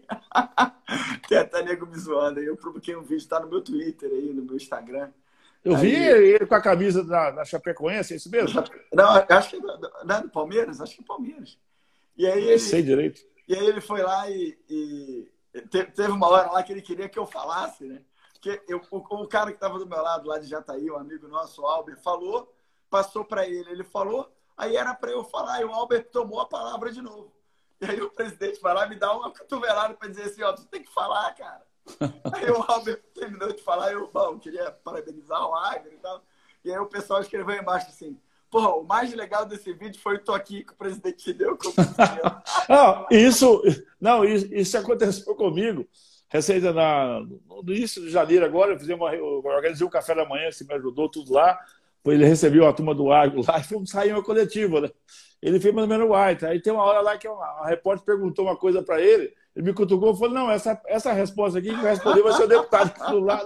tem até nego me zoando. Eu publiquei um vídeo, tá no meu Twitter aí, no meu Instagram. Eu vi aí, ele com a camisa da, da Chapecoense, é isso mesmo? Não, acho que não é do Palmeiras, acho que é Palmeiras. E aí ele, sei direito. E aí ele foi lá e, e teve uma hora lá que ele queria que eu falasse, né? Porque eu, o, o cara que estava do meu lado, lá de Jataí, um amigo nosso, o Albert, falou, passou para ele, ele falou, aí era para eu falar, e o Albert tomou a palavra de novo. E aí o presidente vai lá e me dá uma cotovelada para dizer assim, ó, tu tem que falar, cara. Aí o Albert terminou de falar, eu, bom, queria parabenizar o Agro e tal. E aí o pessoal escreveu embaixo assim, pô, o mais legal desse vídeo foi eu tô aqui que o presidente te deu. Não, isso, não, isso, isso aconteceu comigo. Recente, na, no início de janeiro agora, eu, fiz uma, eu organizei um café da manhã, você me ajudou tudo lá. Ele recebeu a turma do Agro lá e fomos sair em uma coletiva, né? Ele fez mais ou menos white. Aí tem uma hora lá que uma, a repórter perguntou uma coisa para ele, ele me cutucou e falou, não, essa, essa resposta aqui que vai responder vai ser o deputado aqui do lado.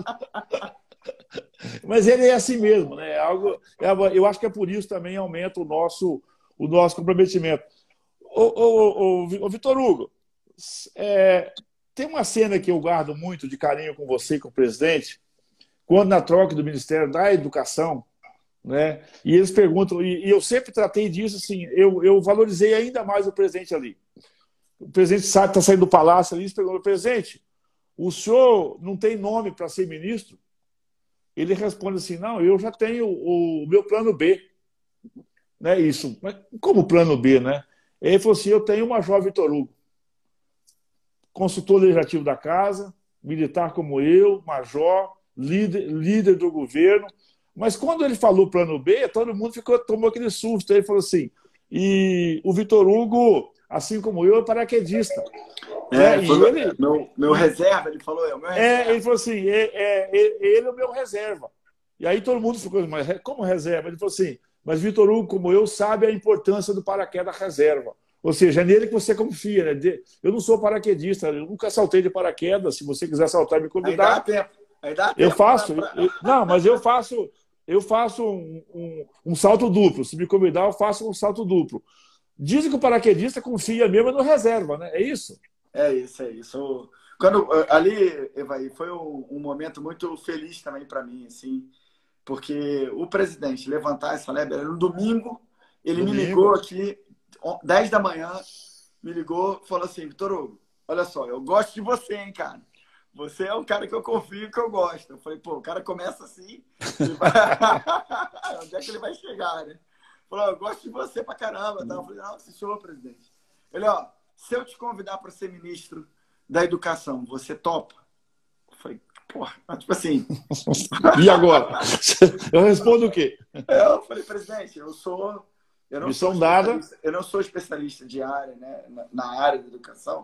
Mas ele é assim mesmo, né? É algo, eu acho que é por isso também aumenta o nosso, o nosso comprometimento. Ô, ô, ô, ô Vitor Hugo, é, tem uma cena que eu guardo muito de carinho com você e com o presidente, quando na troca do Ministério da Educação, né? E eles perguntam, e, e eu sempre tratei disso assim, eu, eu valorizei ainda mais o presidente ali. O presidente sabe que está saindo do palácio ali, e pergunta, presidente, o senhor não tem nome para ser ministro? Ele responde assim, não, eu já tenho o, o meu plano B. Né, isso. Mas como plano B, né? Ele falou assim, eu tenho o Major Vitor Hugo, consultor legislativo da casa, militar como eu, major, líder, líder do governo. Mas quando ele falou plano B, todo mundo ficou, tomou aquele susto. Ele falou assim, e o Vitor Hugo, assim como eu, é paraquedista. É, e ele, meu, meu reserva, ele falou, é o meu reserva. É, ele falou assim, é, é, ele é o meu reserva. E aí todo mundo ficou, mas como reserva? Ele falou assim, mas Vitor Hugo, como eu, sabe a importância do paraquedas reserva. Ou seja, é nele que você confia. Né? Eu não sou paraquedista, eu nunca saltei de paraquedas. Se você quiser saltar e me convidar, aí dá tempo. Aí dá tempo eu faço. Pra... Eu, não, mas eu faço, eu faço um, um, um salto duplo. Se me convidar, eu faço um salto duplo. Dizem que o paraquedista confia mesmo no reserva, né? É isso? É isso, é isso. Quando, ali, Evaí, foi um momento muito feliz também para mim, assim, porque o presidente levantar essa lebre, era no domingo, ele domingo. me ligou aqui, dez da manhã, me ligou, falou assim, Vitor Hugo, olha só, eu gosto de você, hein, cara. Você é um cara que eu confio, que eu gosto. Eu falei, pô, o cara começa assim, vai... onde é que ele vai chegar, né? Falou, eu gosto de você pra caramba. Tá? Eu falei, não, se senhor, presidente. Ele, ó, se eu te convidar para ser ministro da Educação, você topa? Eu falei, porra, tipo assim... E agora? Eu respondo o quê? Eu falei, presidente, eu sou... Eu não Missão sou dada. Eu não sou especialista de área, né, na, na área da educação,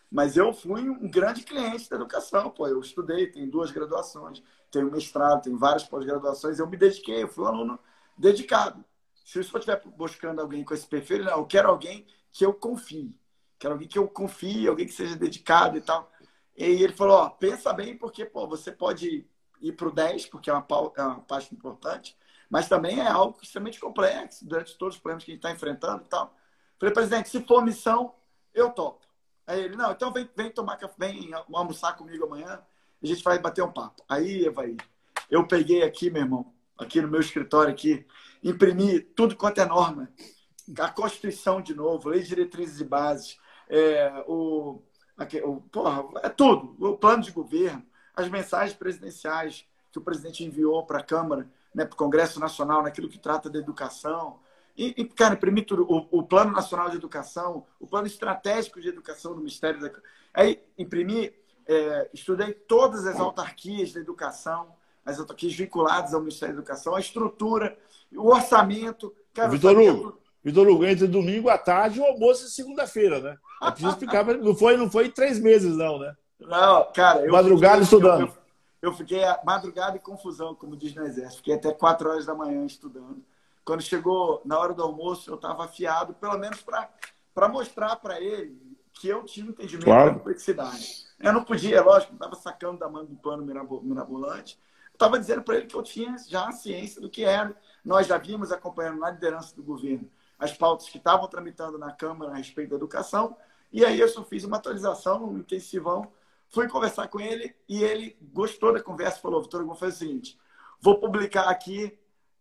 Mas eu fui um grande cliente da educação, pô. Eu estudei, tenho duas graduações, tenho mestrado, tenho várias pós-graduações. Eu me dediquei, eu fui um aluno dedicado. Se eu estiver buscando alguém com esse perfil, não, eu quero alguém que eu confie. Quero alguém que eu confie, alguém que seja dedicado e tal. E ele falou, ó, pensa bem, porque pô, você pode ir para o dez, porque é uma, é uma parte importante, mas também é algo extremamente complexo, durante todos os problemas que a gente está enfrentando e tal. Falei, presidente, se for missão, eu topo. Aí ele, não, então vem, vem tomar café, vem almoçar comigo amanhã, a gente vai bater um papo. Aí, Evaí, eu peguei aqui, meu irmão, aqui no meu escritório, aqui, imprimi tudo quanto é norma. A Constituição de novo, Lei de Diretrizes e Bases, é, o, aqui, o, porra, é tudo, o plano de governo, as mensagens presidenciais que o presidente enviou para a Câmara, né, para o Congresso Nacional, naquilo que trata da educação. E, e cara, imprimi tudo, o, o Plano Nacional de Educação, o Plano Estratégico de Educação do Ministério da... Aí, imprimi, é, estudei todas as autarquias da educação, as autarquias vinculadas ao Ministério da Educação, a estrutura, o orçamento. Cara, Vitor Hugo, Vitor Hugo, entre domingo à tarde e o almoço é segunda-feira, né? É preciso explicar, não foi, não foi três meses, não, né? Não, cara, eu madrugada fiquei, estudando. Eu, eu, eu fiquei a madrugada e confusão, como diz no Exército. Fiquei até quatro horas da manhã estudando. Quando chegou na hora do almoço, eu estava afiado, pelo menos para mostrar para ele que eu tinha um entendimento claro. da complexidade. Eu não podia, lógico, não estava sacando da mão do plano mirabolante. Eu estava dizendo para ele que eu tinha já a ciência do que era. Nós já vimos acompanhando na liderança do governo as pautas que estavam tramitando na Câmara a respeito da educação. E aí eu só fiz uma atualização, um intensivão. Fui conversar com ele e ele gostou da conversa e falou, Vitor, vou fazer o seguinte, vou publicar aqui,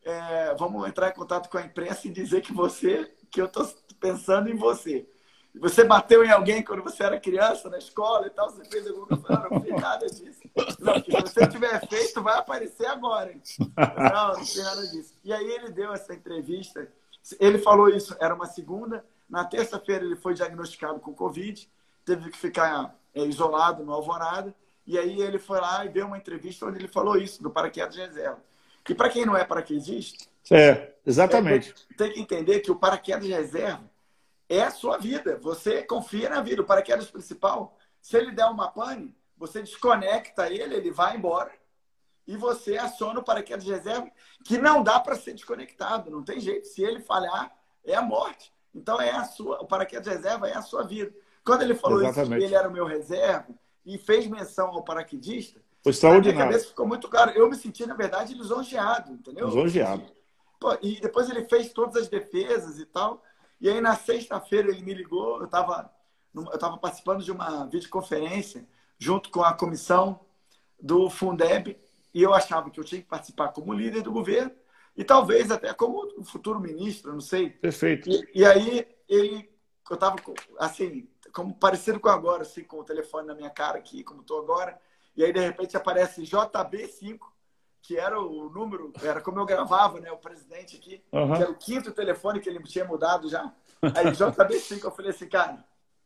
é, vamos entrar em contato com a imprensa e dizer que você, que eu estou pensando em você. Você bateu em alguém quando você era criança, na escola e tal, você fez alguma coisa? Não, não fiz nada disso. Não, se você tiver feito, vai aparecer agora. Hein? Não, não fiz nada disso. E aí ele deu essa entrevista, ele falou isso, era uma segunda, na terça-feira ele foi diagnosticado com Covid, teve que ficar é, isolado no Alvorada, e aí ele foi lá e deu uma entrevista onde ele falou isso, do paraquedas de reserva. E para quem não é paraquedista... É, exatamente. É, tem que entender que o paraquedas de reserva é a sua vida. Você confia na vida. O paraquedas principal, se ele der uma pane, você desconecta ele, ele vai embora, e você aciona o paraquedas de reserva, que não dá para ser desconectado, não tem jeito. Se ele falhar, é a morte. Então, é a sua, o paraquedas de reserva é a sua vida. Quando ele falou Exatamente. isso, que ele era o meu reserva, e fez menção ao paraquedista, foi extraordinário. Na minha cabeça ficou muito claro. Eu me senti, na verdade, lisonjeado, entendeu? Lisonjeado. Pô, e depois ele fez todas as defesas e tal. E aí, na sexta-feira, ele me ligou. Eu estava eu estava participando de uma videoconferência junto com a comissão do Fundeb, e eu achava que eu tinha que participar como líder do governo e talvez até como futuro ministro, não sei. Perfeito. E, e aí, ele, eu estava assim, como parecido com agora, assim, com o telefone na minha cara aqui, como estou agora, e aí, de repente, aparece J B cinco, que era o número, era como eu gravava, né, o presidente aqui, uhum. que era o quinto telefone que ele tinha mudado já. Aí, J B cinco, eu falei assim, cara,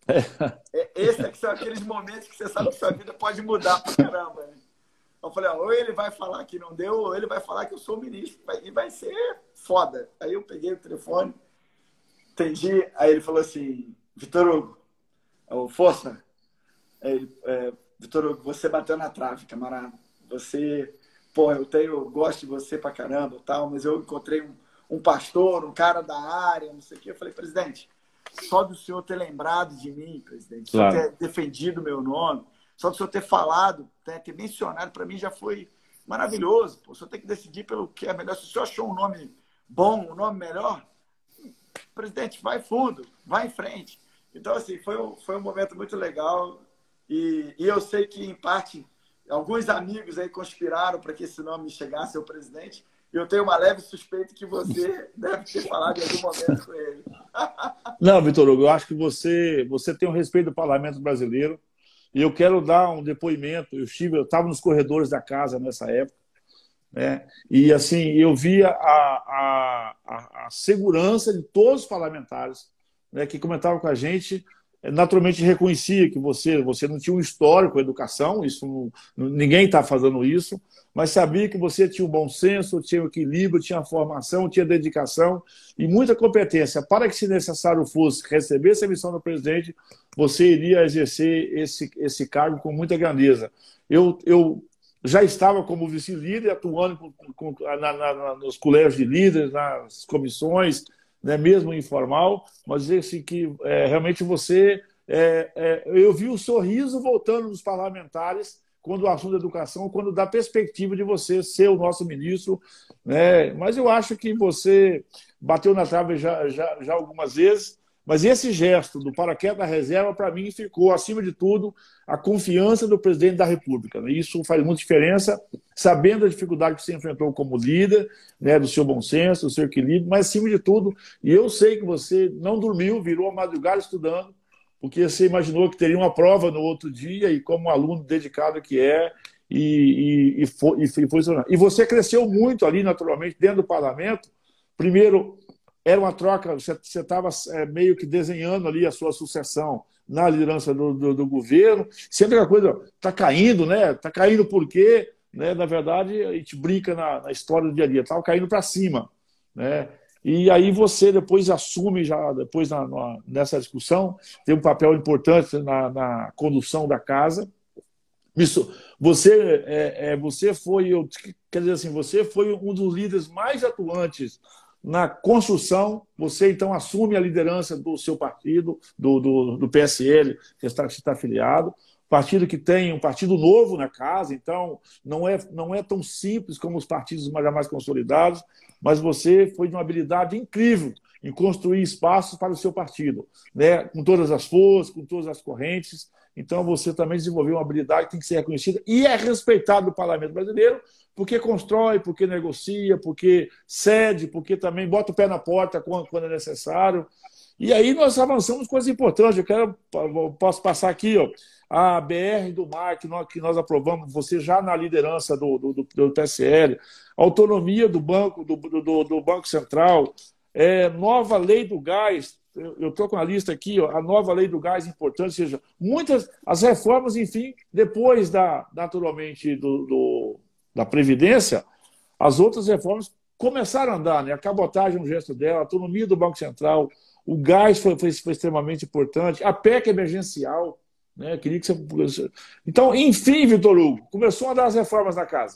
é, esses é que são aqueles momentos que você sabe que sua vida pode mudar pra caramba, né? Eu falei, ó, ou ele vai falar que não deu, ou ele vai falar que eu sou ministro, e vai ser foda. Aí eu peguei o telefone, entendi, aí ele falou assim, Vitor Hugo, oh, força, aí, é, Vitor Hugo, você bateu na trave, camarada. Você, pô, eu tenho, eu gosto de você pra caramba, tal, mas eu encontrei um, um pastor, um cara da área, não sei o quê. Eu falei, presidente, só do senhor ter lembrado de mim, presidente, só claro. ter defendido o meu nome, só do senhor ter falado, né, ter mencionado, para mim já foi maravilhoso. Pô, o senhor tem que decidir pelo que é melhor. Se o senhor achou um nome bom, um nome melhor, presidente, vai fundo, vai em frente. Então, assim, foi um, foi um momento muito legal. E, e eu sei que, em parte, alguns amigos aí conspiraram para que esse nome chegasse ao presidente. E eu tenho uma leve suspeita que você deve ter falado em algum momento com ele. Não, Vitor Hugo, eu acho que você, você tem o respeito do parlamento brasileiro. E eu quero dar um depoimento. Eu estive, eu estava nos corredores da casa nessa época, né? E assim, eu via a, a, a, a segurança de todos os parlamentares, né, que comentavam com a gente, naturalmente reconhecia que você, você não tinha um histórico em educação, isso não, ninguém está fazendo isso, mas sabia que você tinha um bom senso, tinha um equilíbrio, tinha formação, tinha dedicação e muita competência para que, se necessário fosse, recebesse a missão do presidente, você iria exercer esse, esse cargo com muita grandeza. Eu, eu já estava como vice-líder, atuando com, com, na, na, nos colégios de líderes, nas comissões, né, mesmo informal, mas esse que é, realmente você... É, é, eu vi o sorriso voltando dos parlamentares quando o assunto da educação, quando dá perspectiva de você ser o nosso ministro, né? Mas eu acho que você bateu na trave já, já, já algumas vezes, mas esse gesto do paraquedas da reserva, para mim, ficou, acima de tudo, a confiança do presidente da República, né? Isso faz muita diferença, sabendo a dificuldade que você enfrentou como líder, né, do seu bom senso, do seu equilíbrio, mas, acima de tudo, e eu sei que você não dormiu, virou a madrugada estudando, porque você imaginou que teria uma prova no outro dia e como aluno dedicado que é, e, e, e, foi, e foi E você cresceu muito ali, naturalmente, dentro do parlamento. Primeiro, era uma troca, você estava é, meio que desenhando ali a sua sucessão na liderança do, do, do governo. Sempre a coisa está caindo, né? Está caindo por quê? Né? Na verdade, a gente brinca na, na história do dia a dia, estava caindo para cima, né? E aí você depois assume, já depois na, na, nessa discussão, tem um papel importante na, na condução da casa. Isso, você, é, é, você foi, eu, quer dizer assim, você foi um dos líderes mais atuantes na construção. Você então assume a liderança do seu partido, do, do, do P S L, que está, que está afiliado. Partido que tem um partido novo na casa, então não é, não é tão simples como os partidos mais, mais consolidados, mas você foi de uma habilidade incrível em construir espaços para o seu partido, né? Com todas as forças, com todas as correntes. Então você também desenvolveu uma habilidade que tem que ser reconhecida e é respeitado no parlamento brasileiro, porque constrói, porque negocia, porque cede, porque também bota o pé na porta quando, quando é necessário. E aí nós avançamos coisas importantes. Eu quero, posso passar aqui, ó, a B R do Mar, que nós, que nós aprovamos, você já na liderança do, do, do P S L, autonomia do Banco, do, do, do Banco Central, é, nova lei do gás, eu estou com a lista aqui, ó, a nova lei do gás importante, ou seja, muitas, as reformas, enfim, depois da, naturalmente, do, do, da Previdência, as outras reformas começaram a andar, né? A cabotagem é um gesto dela, a autonomia do Banco Central, o gás foi, foi, foi extremamente importante, a P E C emergencial, né? Queria que você... Então, enfim, Vitor Hugo, começou a dar as reformas na casa.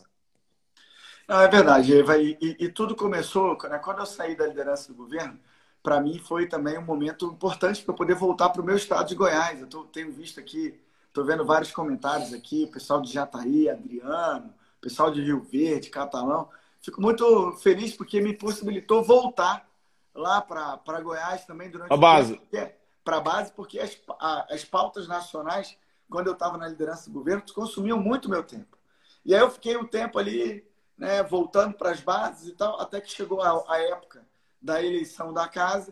Não, é verdade, Eva, e, e, e tudo começou, né, quando eu saí da liderança do governo, para mim foi também um momento importante para poder voltar para o meu estado de Goiás. Eu tô, tenho visto aqui, estou vendo vários comentários aqui, pessoal de Jataí, Adriano, pessoal de Rio Verde, Catalão. Fico muito feliz porque me possibilitou voltar lá para Goiás também durante a base. Para a base, porque as, a, as pautas nacionais, quando eu estava na liderança do governo, consumiam muito meu tempo. E aí eu fiquei um tempo ali, né, voltando para as bases e tal, até que chegou a, a época da eleição da casa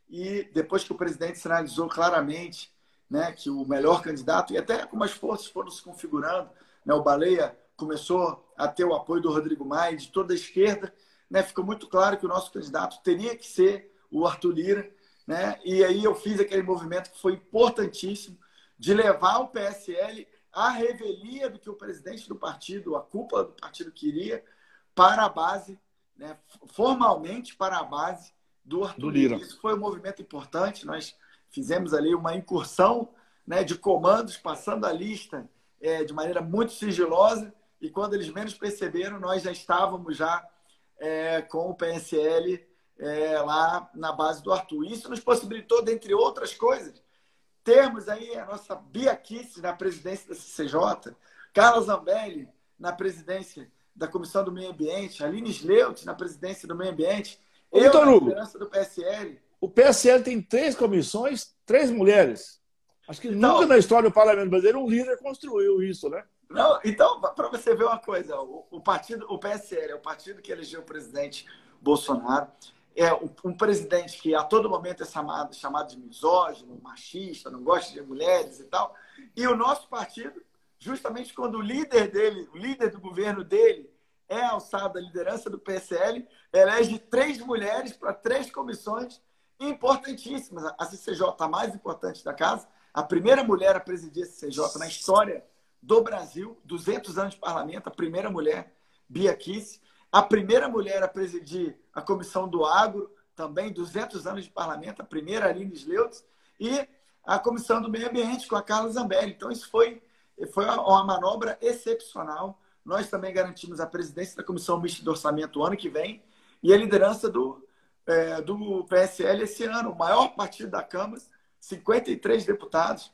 e depois que o presidente sinalizou claramente, né, que o melhor candidato, e até como as forças foram se configurando, né, o Baleia começou a ter o apoio do Rodrigo Maia, de toda a esquerda, né, ficou muito claro que o nosso candidato teria que ser o Arthur Lira, né, e aí eu fiz aquele movimento que foi importantíssimo de levar o P S L à revelia do que o presidente do partido, a cúpula do partido queria, para a base, né, formalmente para a base do Arthur Lira. Isso foi um movimento importante, nós fizemos ali uma incursão, né, de comandos, passando a lista é, de maneira muito sigilosa, e quando eles menos perceberam, nós já estávamos já é, com o P S L é, lá na base do Arthur. Isso nos possibilitou, dentre outras coisas, termos aí a nossa Bia Kicis na presidência da C C J, Carla Zambelli na presidência da Comissão do Meio Ambiente, Aline Sleut na presidência do Meio Ambiente, Ô, eu Vitor na Hugo, liderança do P S L. O P S L tem três comissões, três mulheres. Acho que então, nunca na história do Parlamento Brasileiro um líder construiu isso, né? Não, então, para você ver uma coisa, o, o partido, o P S L é o partido que elegeu o presidente Bolsonaro, é um presidente que a todo momento é chamado, chamado de misógino, machista, não gosta de mulheres e tal. E o nosso partido, justamente quando o líder dele, o líder do governo dele, é alçado à liderança do P S L, elege três mulheres para três comissões importantíssimas. A C C J, a mais importante da casa, a primeira mulher a presidir a C C J na história do Brasil, duzentos anos de parlamento, a primeira mulher, Bia Kicis, a primeira mulher a presidir a Comissão do Agro, também duzentos anos de parlamento, a primeira, Aline Sleutz, e a Comissão do Meio Ambiente com a Carla Zambelli. Então, isso foi, foi uma manobra excepcional. Nós também garantimos a presidência da Comissão Mista do Orçamento ano que vem e a liderança do, é, do P S L esse ano, o maior partido da Câmara, cinquenta e três deputados.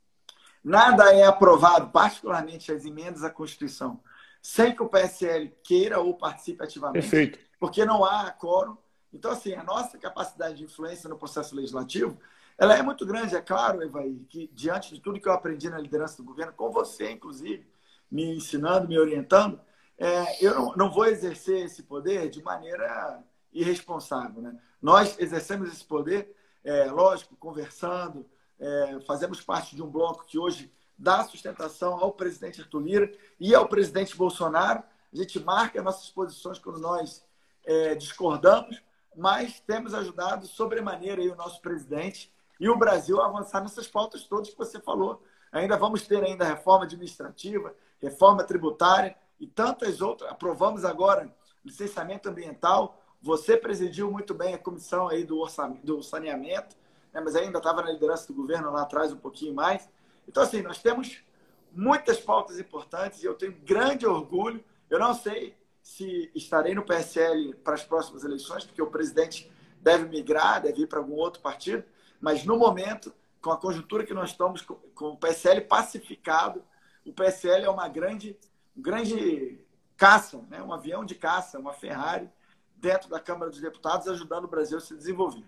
Nada é aprovado, particularmente as emendas à Constituição, sem que o P S L queira ou participe ativamente. Perfeito. Porque não há quórum. Então, assim, a nossa capacidade de influência no processo legislativo, ela é muito grande. É claro, Evaí, que diante de tudo que eu aprendi na liderança do governo, com você, inclusive, me ensinando, me orientando, é, eu não, não vou exercer esse poder de maneira irresponsável, né? Nós exercemos esse poder, é, lógico, conversando, é, fazemos parte de um bloco que hoje dá sustentação ao presidente Arthur Lira e ao presidente Bolsonaro. A gente marca nossas posições quando nós é, discordamos, mas temos ajudado sobremaneira aí o nosso presidente e o Brasil a avançar nessas pautas todas que você falou. Ainda vamos ter ainda reforma administrativa, reforma tributária e tantas outras. Aprovamos agora licenciamento ambiental. Você presidiu muito bem a comissão aí do, orçamento, do saneamento, né? Mas ainda estava na liderança do governo lá atrás um pouquinho mais. Então, assim, nós temos muitas pautas importantes e eu tenho grande orgulho. Eu não sei se estarei no P S L para as próximas eleições, porque o presidente deve migrar, deve ir para algum outro partido, mas no momento, com a conjuntura que nós estamos, com o P S L pacificado, o P S L é uma grande, um grande caça, né? Um avião de caça, uma Ferrari, dentro da Câmara dos Deputados, ajudando o Brasil a se desenvolver.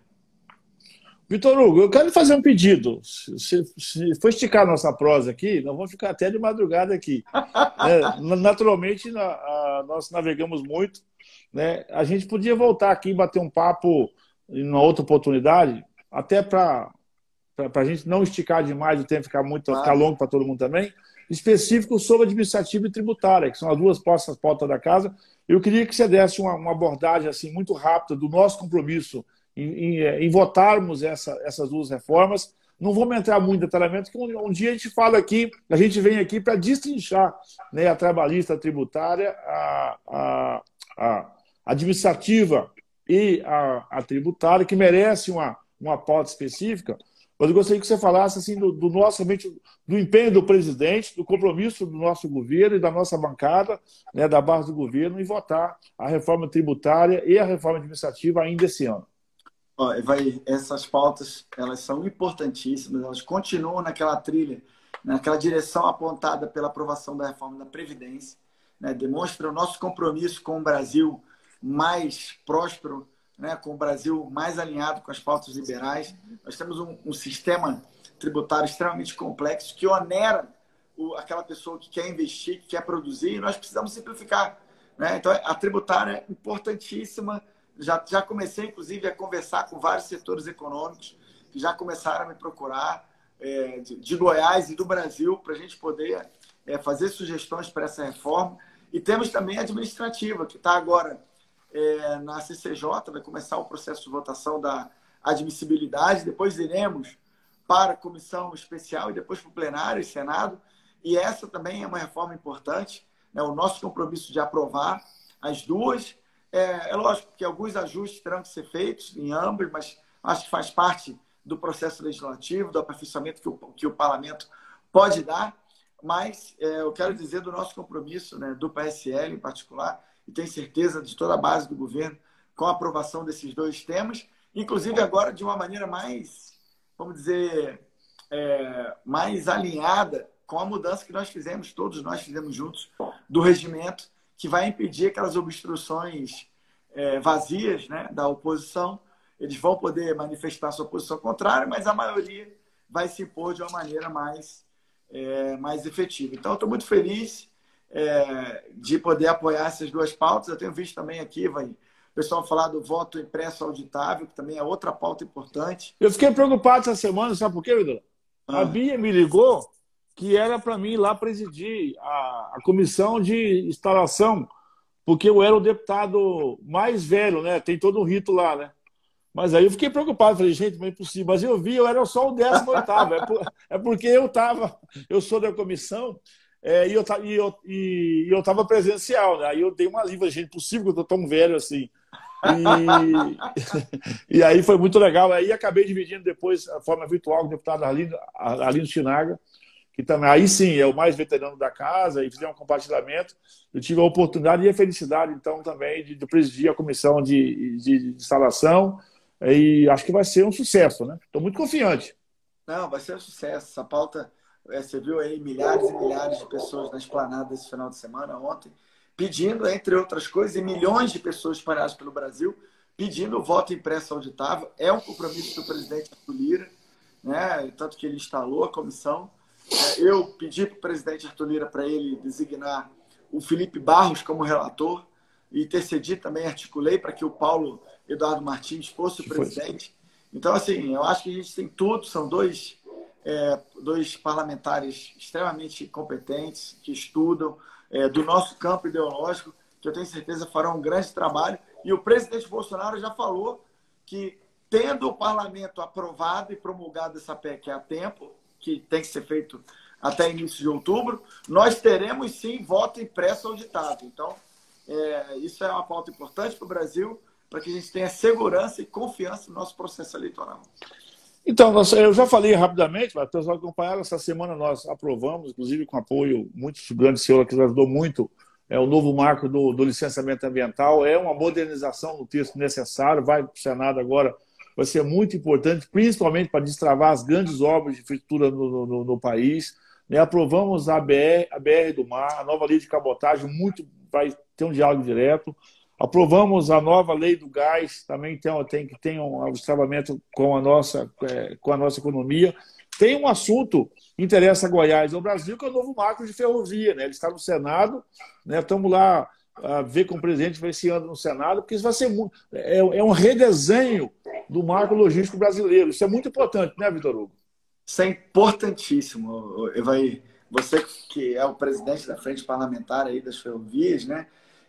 Vitor Hugo, eu quero fazer um pedido. Se, se for esticar nossa prosa aqui, nós vamos ficar até de madrugada aqui. É, naturalmente, na, a, nós navegamos muito, né? A gente podia voltar aqui e bater um papo em uma outra oportunidade, até para a gente não esticar demais o tempo, ficar muito ficar longo para todo mundo também, específico sobre administrativa e tributária, que são as duas postas pauta da casa. Eu queria que você desse uma, uma abordagem assim, muito rápida do nosso compromisso Em, em, em votarmos essa, essas duas reformas. Não vamos entrar muito em detalhamento, porque um, um dia a gente fala aqui, a gente vem aqui para destrinchar, né, a trabalhista, a tributária, a, a, a administrativa e a, a tributária, que merece uma, uma pauta específica. Mas eu gostaria que você falasse assim, do, do nosso do empenho do presidente, do compromisso do nosso governo e da nossa bancada, né, da base do governo, em votar a reforma tributária e a reforma administrativa ainda esse ano. Vai, essas pautas, elas são importantíssimas, elas continuam naquela trilha, naquela direção apontada pela aprovação da reforma da Previdência, né? Demonstra o nosso compromisso com o Brasil mais próspero, né? Com o Brasil mais alinhado com as pautas liberais. Nós temos um, um sistema tributário extremamente complexo que onera o, aquela pessoa que quer investir, que quer produzir, e nós precisamos simplificar, né? Então, a tributária é importantíssima. Já, já comecei, inclusive, a conversar com vários setores econômicos que já começaram a me procurar, é, de, de Goiás e do Brasil, para a gente poder é, fazer sugestões para essa reforma. E temos também a administrativa, que está agora é, na C C J, vai começar o processo de votação da admissibilidade, depois iremos para a comissão especial e depois para o plenário e Senado. E essa também é uma reforma importante, né? O nosso compromisso de aprovar as duas. É, é lógico que alguns ajustes terão que ser feitos em ambos, mas acho que faz parte do processo legislativo, do aperfeiçoamento que o, que o parlamento pode dar. Mas é, eu quero dizer do nosso compromisso, né, do P S L em particular, e tenho certeza de toda a base do governo, com a aprovação desses dois temas, inclusive agora de uma maneira mais, vamos dizer, é, mais alinhada com a mudança que nós fizemos, todos nós fizemos juntos, do regimento, que vai impedir aquelas obstruções é, vazias, né, da oposição. Eles vão poder manifestar sua posição contrária, mas a maioria vai se impor de uma maneira mais, é, mais efetiva. Então, eu estou muito feliz é, de poder apoiar essas duas pautas. Eu tenho visto também aqui, vai, o pessoal falar do voto impresso auditável, que também é outra pauta importante. Eu fiquei preocupado essa semana, sabe por quê, Vidal? Ah. A Bia me ligou que era para mim ir lá presidir a, a comissão de instalação, porque eu era o deputado mais velho, né? Tem todo um rito lá, né? Mas aí eu fiquei preocupado, falei, gente, mas é impossível. Mas eu vi, eu era só o décimo oitavo. É, por, é porque eu estava, eu sou da comissão, é, e eu estava e eu, e eu tava presencial, né? Aí eu dei uma livre, gente, impossível que eu estou tão velho assim. E, e aí foi muito legal. Aí acabei dividindo depois a forma virtual com o deputado Arlindo, Arlindo Chinaga, que também, aí sim, é o mais veterano da casa, e fizemos um compartilhamento. Eu tive a oportunidade e a felicidade, então, também de, de presidir a comissão de, de, de instalação, e acho que vai ser um sucesso, né? Estou muito confiante. Não, vai ser um sucesso. Essa pauta, é, você viu aí milhares e milhares de pessoas na esplanada esse final de semana, ontem, pedindo, entre outras coisas, e milhões de pessoas espalhadas pelo Brasil, pedindo o voto impresso auditável. É um compromisso do presidente Arthur Lira, né? Tanto que ele instalou a comissão. Eu pedi para o presidente Arthur Lira para ele designar o Felipe Barros como relator e intercedi também, articulei para que o Paulo Eduardo Martins fosse o presidente. Então, assim, eu acho que a gente tem tudo, são dois, é, dois parlamentares extremamente competentes, que estudam, é, do nosso campo ideológico, que eu tenho certeza farão um grande trabalho. E o presidente Bolsonaro já falou que, tendo o parlamento aprovado e promulgado essa P E C a tempo, que tem que ser feito até início de outubro, nós teremos sim voto impresso auditado. Então, é, isso é uma pauta importante para o Brasil, para que a gente tenha segurança e confiança no nosso processo eleitoral. Então, eu já falei rapidamente, mas pessoal acompanharam, essa semana nós aprovamos, inclusive com apoio muito grande, o senhor que nos ajudou muito, é o novo marco do, do licenciamento ambiental, é uma modernização do texto necessário, vai para o Senado agora, vai ser muito importante, principalmente para destravar as grandes obras de infraestrutura no, no, no país. Né? Aprovamos a B R, a B R do Mar, a nova lei de cabotagem, muito, vai ter um diálogo direto. Aprovamos a nova lei do gás, também tem, tem que ter um destravamento com a nossa, é, com a nossa economia. Tem um assunto que interessa a Goiás e ao Brasil, que é o novo marco de ferrovia. Né? Ele está no Senado, né? Estamos lá a ver com o presidente vai esse ano no Senado, porque isso vai ser muito, é, é um redesenho do marco logístico brasileiro. Isso é muito importante, né, Vitor Hugo? Isso é importantíssimo, Evair. Você que é o presidente da frente parlamentar aí das ferrovias, né,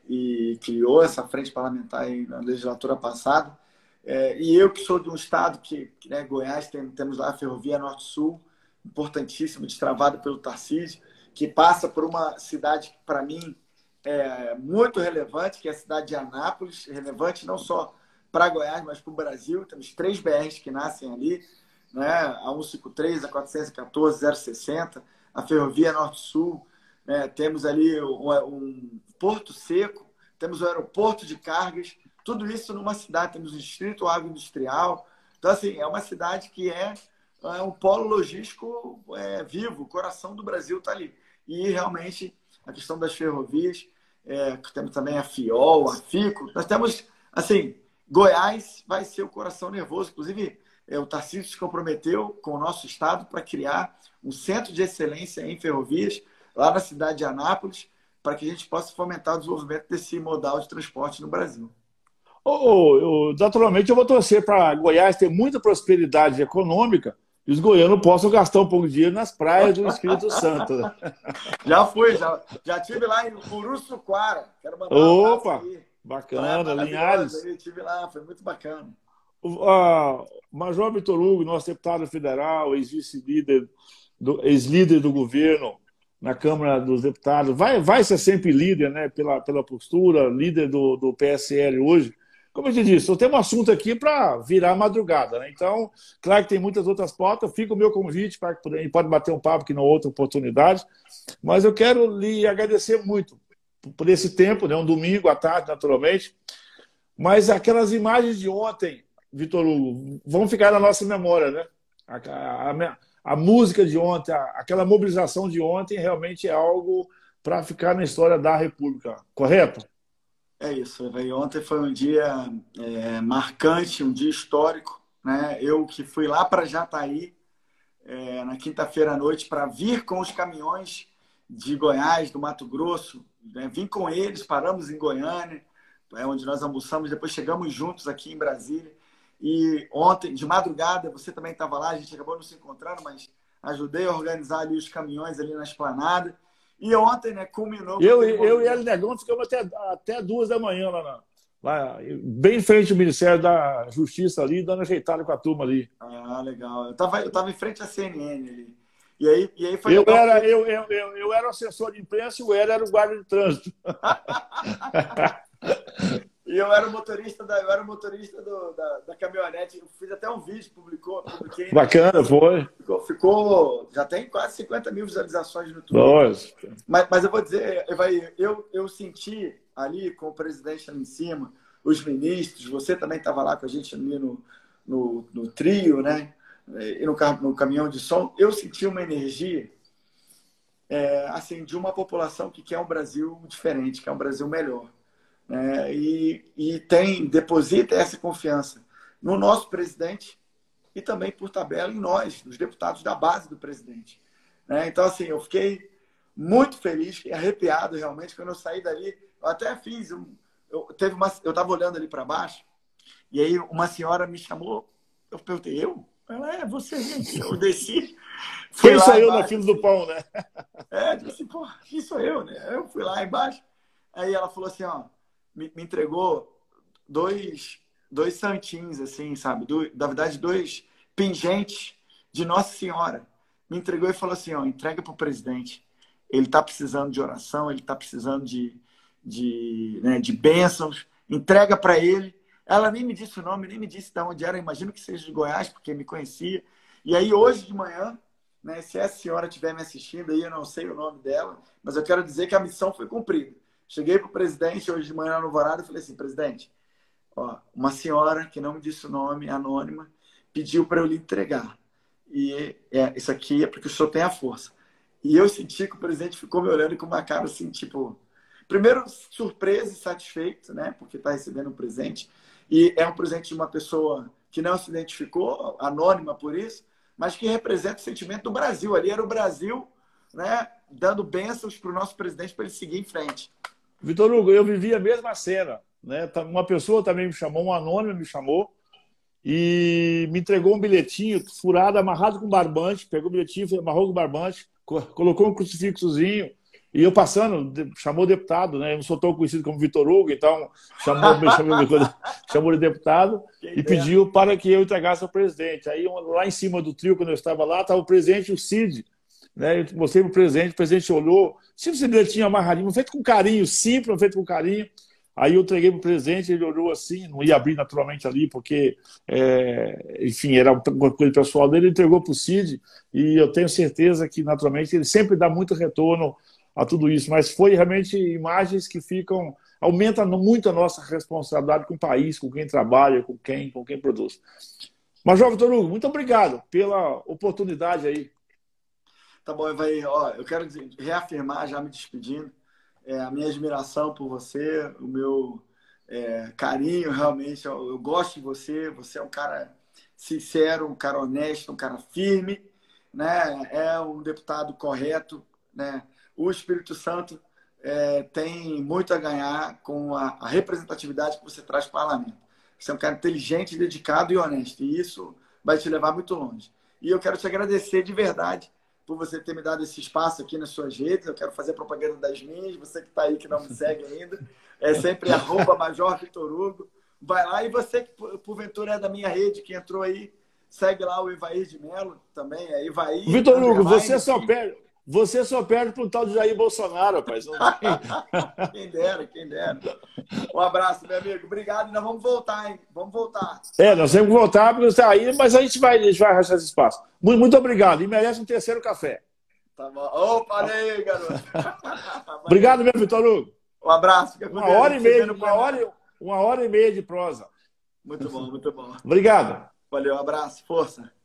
e criou essa frente parlamentar aí na legislatura passada, é, e eu que sou de um estado que, que né, Goiás, tem, temos lá a Ferrovia Norte-Sul, importantíssima, destravada pelo Tarcísio, que passa por uma cidade que, para mim, é muito relevante, que é a cidade de Anápolis, relevante não só para Goiás, mas para o Brasil. Temos três B Rs que nascem ali, né? A cento e cinquenta e três, a quatrocentos e quatorze, zero sessenta, a Ferrovia Norte-Sul, né? Temos ali um, um Porto Seco, temos o aeroporto de cargas, tudo isso numa cidade, temos o Distrito Agroindustrial. Então, assim, é uma cidade que é, é um polo logístico é, vivo, o coração do Brasil está ali. E, realmente, a questão das ferrovias, é, temos também a FIOL, a FICO. Nós temos, assim, Goiás vai ser o coração nervoso. Inclusive, é, o Tarcísio se comprometeu com o nosso estado para criar um centro de excelência em ferrovias lá na cidade de Anápolis, para que a gente possa fomentar o desenvolvimento desse modal de transporte no Brasil. Oh, eu, naturalmente, eu vou torcer para Goiás ter muita prosperidade econômica e os goianos possam gastar um pouco de dinheiro nas praias do Espírito Santo. Já fui, já, já tive lá em Uruçuquara. Quero mandar um abraço aí. Bacana, Linhares. Eu estive lá, foi muito bacana. O a, Major Vitor Hugo, nosso deputado federal, ex-líder do, ex-líder do governo na Câmara dos Deputados, vai, vai ser sempre líder, né, pela, pela postura, líder do, do P S L hoje. Como eu te disse, eu tenho um assunto aqui para virar madrugada, né? Então, claro que tem muitas outras pautas, fica o meu convite para que a gente pode bater um papo aqui na outra oportunidade, mas eu quero lhe agradecer muito por esse tempo, né? Um domingo à tarde, naturalmente, mas aquelas imagens de ontem, Vitor Hugo, vão ficar na nossa memória, né? A, a, a, a música de ontem, a, aquela mobilização de ontem realmente é algo para ficar na história da República, correto? É isso, véio. Ontem foi um dia é, marcante, um dia histórico, né? Eu que fui lá para Jataí é, na quinta-feira à noite para vir com os caminhões de Goiás, do Mato Grosso, né? Vim com eles, paramos em Goiânia, é onde nós almoçamos, depois chegamos juntos aqui em Brasília. E ontem, de madrugada, você também estava lá, a gente acabou não se encontrando, mas ajudei a organizar ali os caminhões ali na esplanada. E ontem, né, culminou... Eu, eu e ele Negão ficamos até, até duas da manhã lá na, lá bem em frente ao Ministério da Justiça ali, dando ajeitada com a turma ali. Ah, legal. Eu tava, eu tava em frente à C N N ali. E aí, e aí foi eu, legal era, porque... eu, eu, eu, eu era o assessor de imprensa e o Hélio era o guarda de trânsito. E eu era o motorista da, eu era o motorista do, da, da caminhonete. Eu fiz até um vídeo, publicou, publiquei. Bacana, né? Foi. Ficou, ficou, já tem quase cinquenta mil visualizações no YouTube. Nossa. Mas, mas eu vou dizer, eu, eu senti ali com o presidente ali em cima, os ministros, você também estava lá com a gente ali no, no, no trio, né? E no, no caminhão de som, eu senti uma energia é, assim, de uma população que quer um Brasil diferente, quer um Brasil melhor. É, e, e tem, deposita essa confiança no nosso presidente e também, por tabela, em nós, nos deputados da base do presidente. É, então, assim, eu fiquei muito feliz, fiquei arrepiado realmente quando eu saí dali. Eu até fiz, um, eu teve uma, eu estava olhando ali para baixo e aí uma senhora me chamou, eu perguntei, eu? Ela, é, você, gente. Eu desci. Quem sou eu na fila do pão, né? É, disse, pô, quem sou eu, né? Eu fui lá embaixo. Aí ela falou assim, ó, me, me entregou dois, dois santins, assim, sabe? Do, na verdade, dois pingentes de Nossa Senhora. Me entregou e falou assim, ó, entrega para o presidente. Ele está precisando de oração, ele está precisando de, de, né, de bênçãos. Entrega para ele. Ela nem me disse o nome, nem me disse de onde era. Imagino que seja de Goiás, porque me conhecia. E aí, hoje de manhã, né, se essa senhora estiver me assistindo aí, eu não sei o nome dela, mas eu quero dizer que a missão foi cumprida. Cheguei para o presidente hoje de manhã no Alvorada e falei assim, presidente, ó, uma senhora que não me disse o nome, anônima, pediu para eu lhe entregar. E é, isso aqui é porque o senhor tem a força. E eu senti que o presidente ficou me olhando com uma cara assim, tipo... Primeiro, surpreso e satisfeito, né? Porque está recebendo um presente. E é um presente de uma pessoa que não se identificou, anônima por isso, mas que representa o sentimento do Brasil. Ali era o Brasil, né, dando bênçãos para o nosso presidente para ele seguir em frente. Vitor Hugo, eu vivi a mesma cena. Né? Uma pessoa também me chamou, um anônimo me chamou, e me entregou um bilhetinho furado, amarrado com barbante, pegou o bilhetinho, amarrou com barbante, colocou um crucifixozinho. E eu passando, chamou o deputado, né? Eu não sou tão conhecido como Vitor Hugo, então chamou, chamou, chamou de deputado e pediu para que eu entregasse ao presidente. Aí lá em cima do trio, quando eu estava lá, estava o presidente e o Cid. Né? Eu mostrei para o presidente, o presidente olhou, sempre esse bilhetinho amarradinho, feito com carinho, simples, feito com carinho. Aí eu entreguei para o presidente, ele olhou assim, não ia abrir naturalmente ali, porque, é, enfim, era uma coisa pessoal dele, ele entregou para o Cid, e eu tenho certeza que, naturalmente, ele sempre dá muito retorno a tudo isso, mas foi realmente imagens que ficam, aumentam muito a nossa responsabilidade com o país, com quem trabalha, com quem, com quem produz. Major Vitor Hugo, muito obrigado pela oportunidade aí. Tá bom, Evair, ó, eu quero reafirmar, já me despedindo, é, a minha admiração por você, o meu é, carinho, realmente, eu, eu gosto de você, você é um cara sincero, um cara honesto, um cara firme, né? É um deputado correto, né? O Espírito Santo é, tem muito a ganhar com a, a representatividade que você traz para o parlamento. Você é um cara inteligente, dedicado e honesto. E isso vai te levar muito longe. E eu quero te agradecer de verdade por você ter me dado esse espaço aqui nas suas redes. Eu quero fazer propaganda das minhas. Você que está aí, que não me segue ainda, é sempre arroba Major Vitor Hugo. Vai lá. E você que, porventura, é da minha rede, que entrou aí, segue lá o Evair de Mello também. É Evair. Vitor Hugo, você só perde... Você só perde para o tal de Jair Bolsonaro, rapaz. Não tem... quem dera, quem dera. Um abraço, meu amigo. Obrigado. Nós vamos voltar, hein? Vamos voltar. É, nós temos que voltar, porque você está aí, mas a gente vai, a gente vai arrastar esse espaço. Muito, muito obrigado. E merece um terceiro café. Tá bom. Opa, olha aí, garoto. Obrigado, meu Vitor Hugo. Um abraço. Uma hora e meia, uma hora, uma hora e meia de prosa. Muito bom, muito bom. Obrigado. Valeu, um abraço. Força.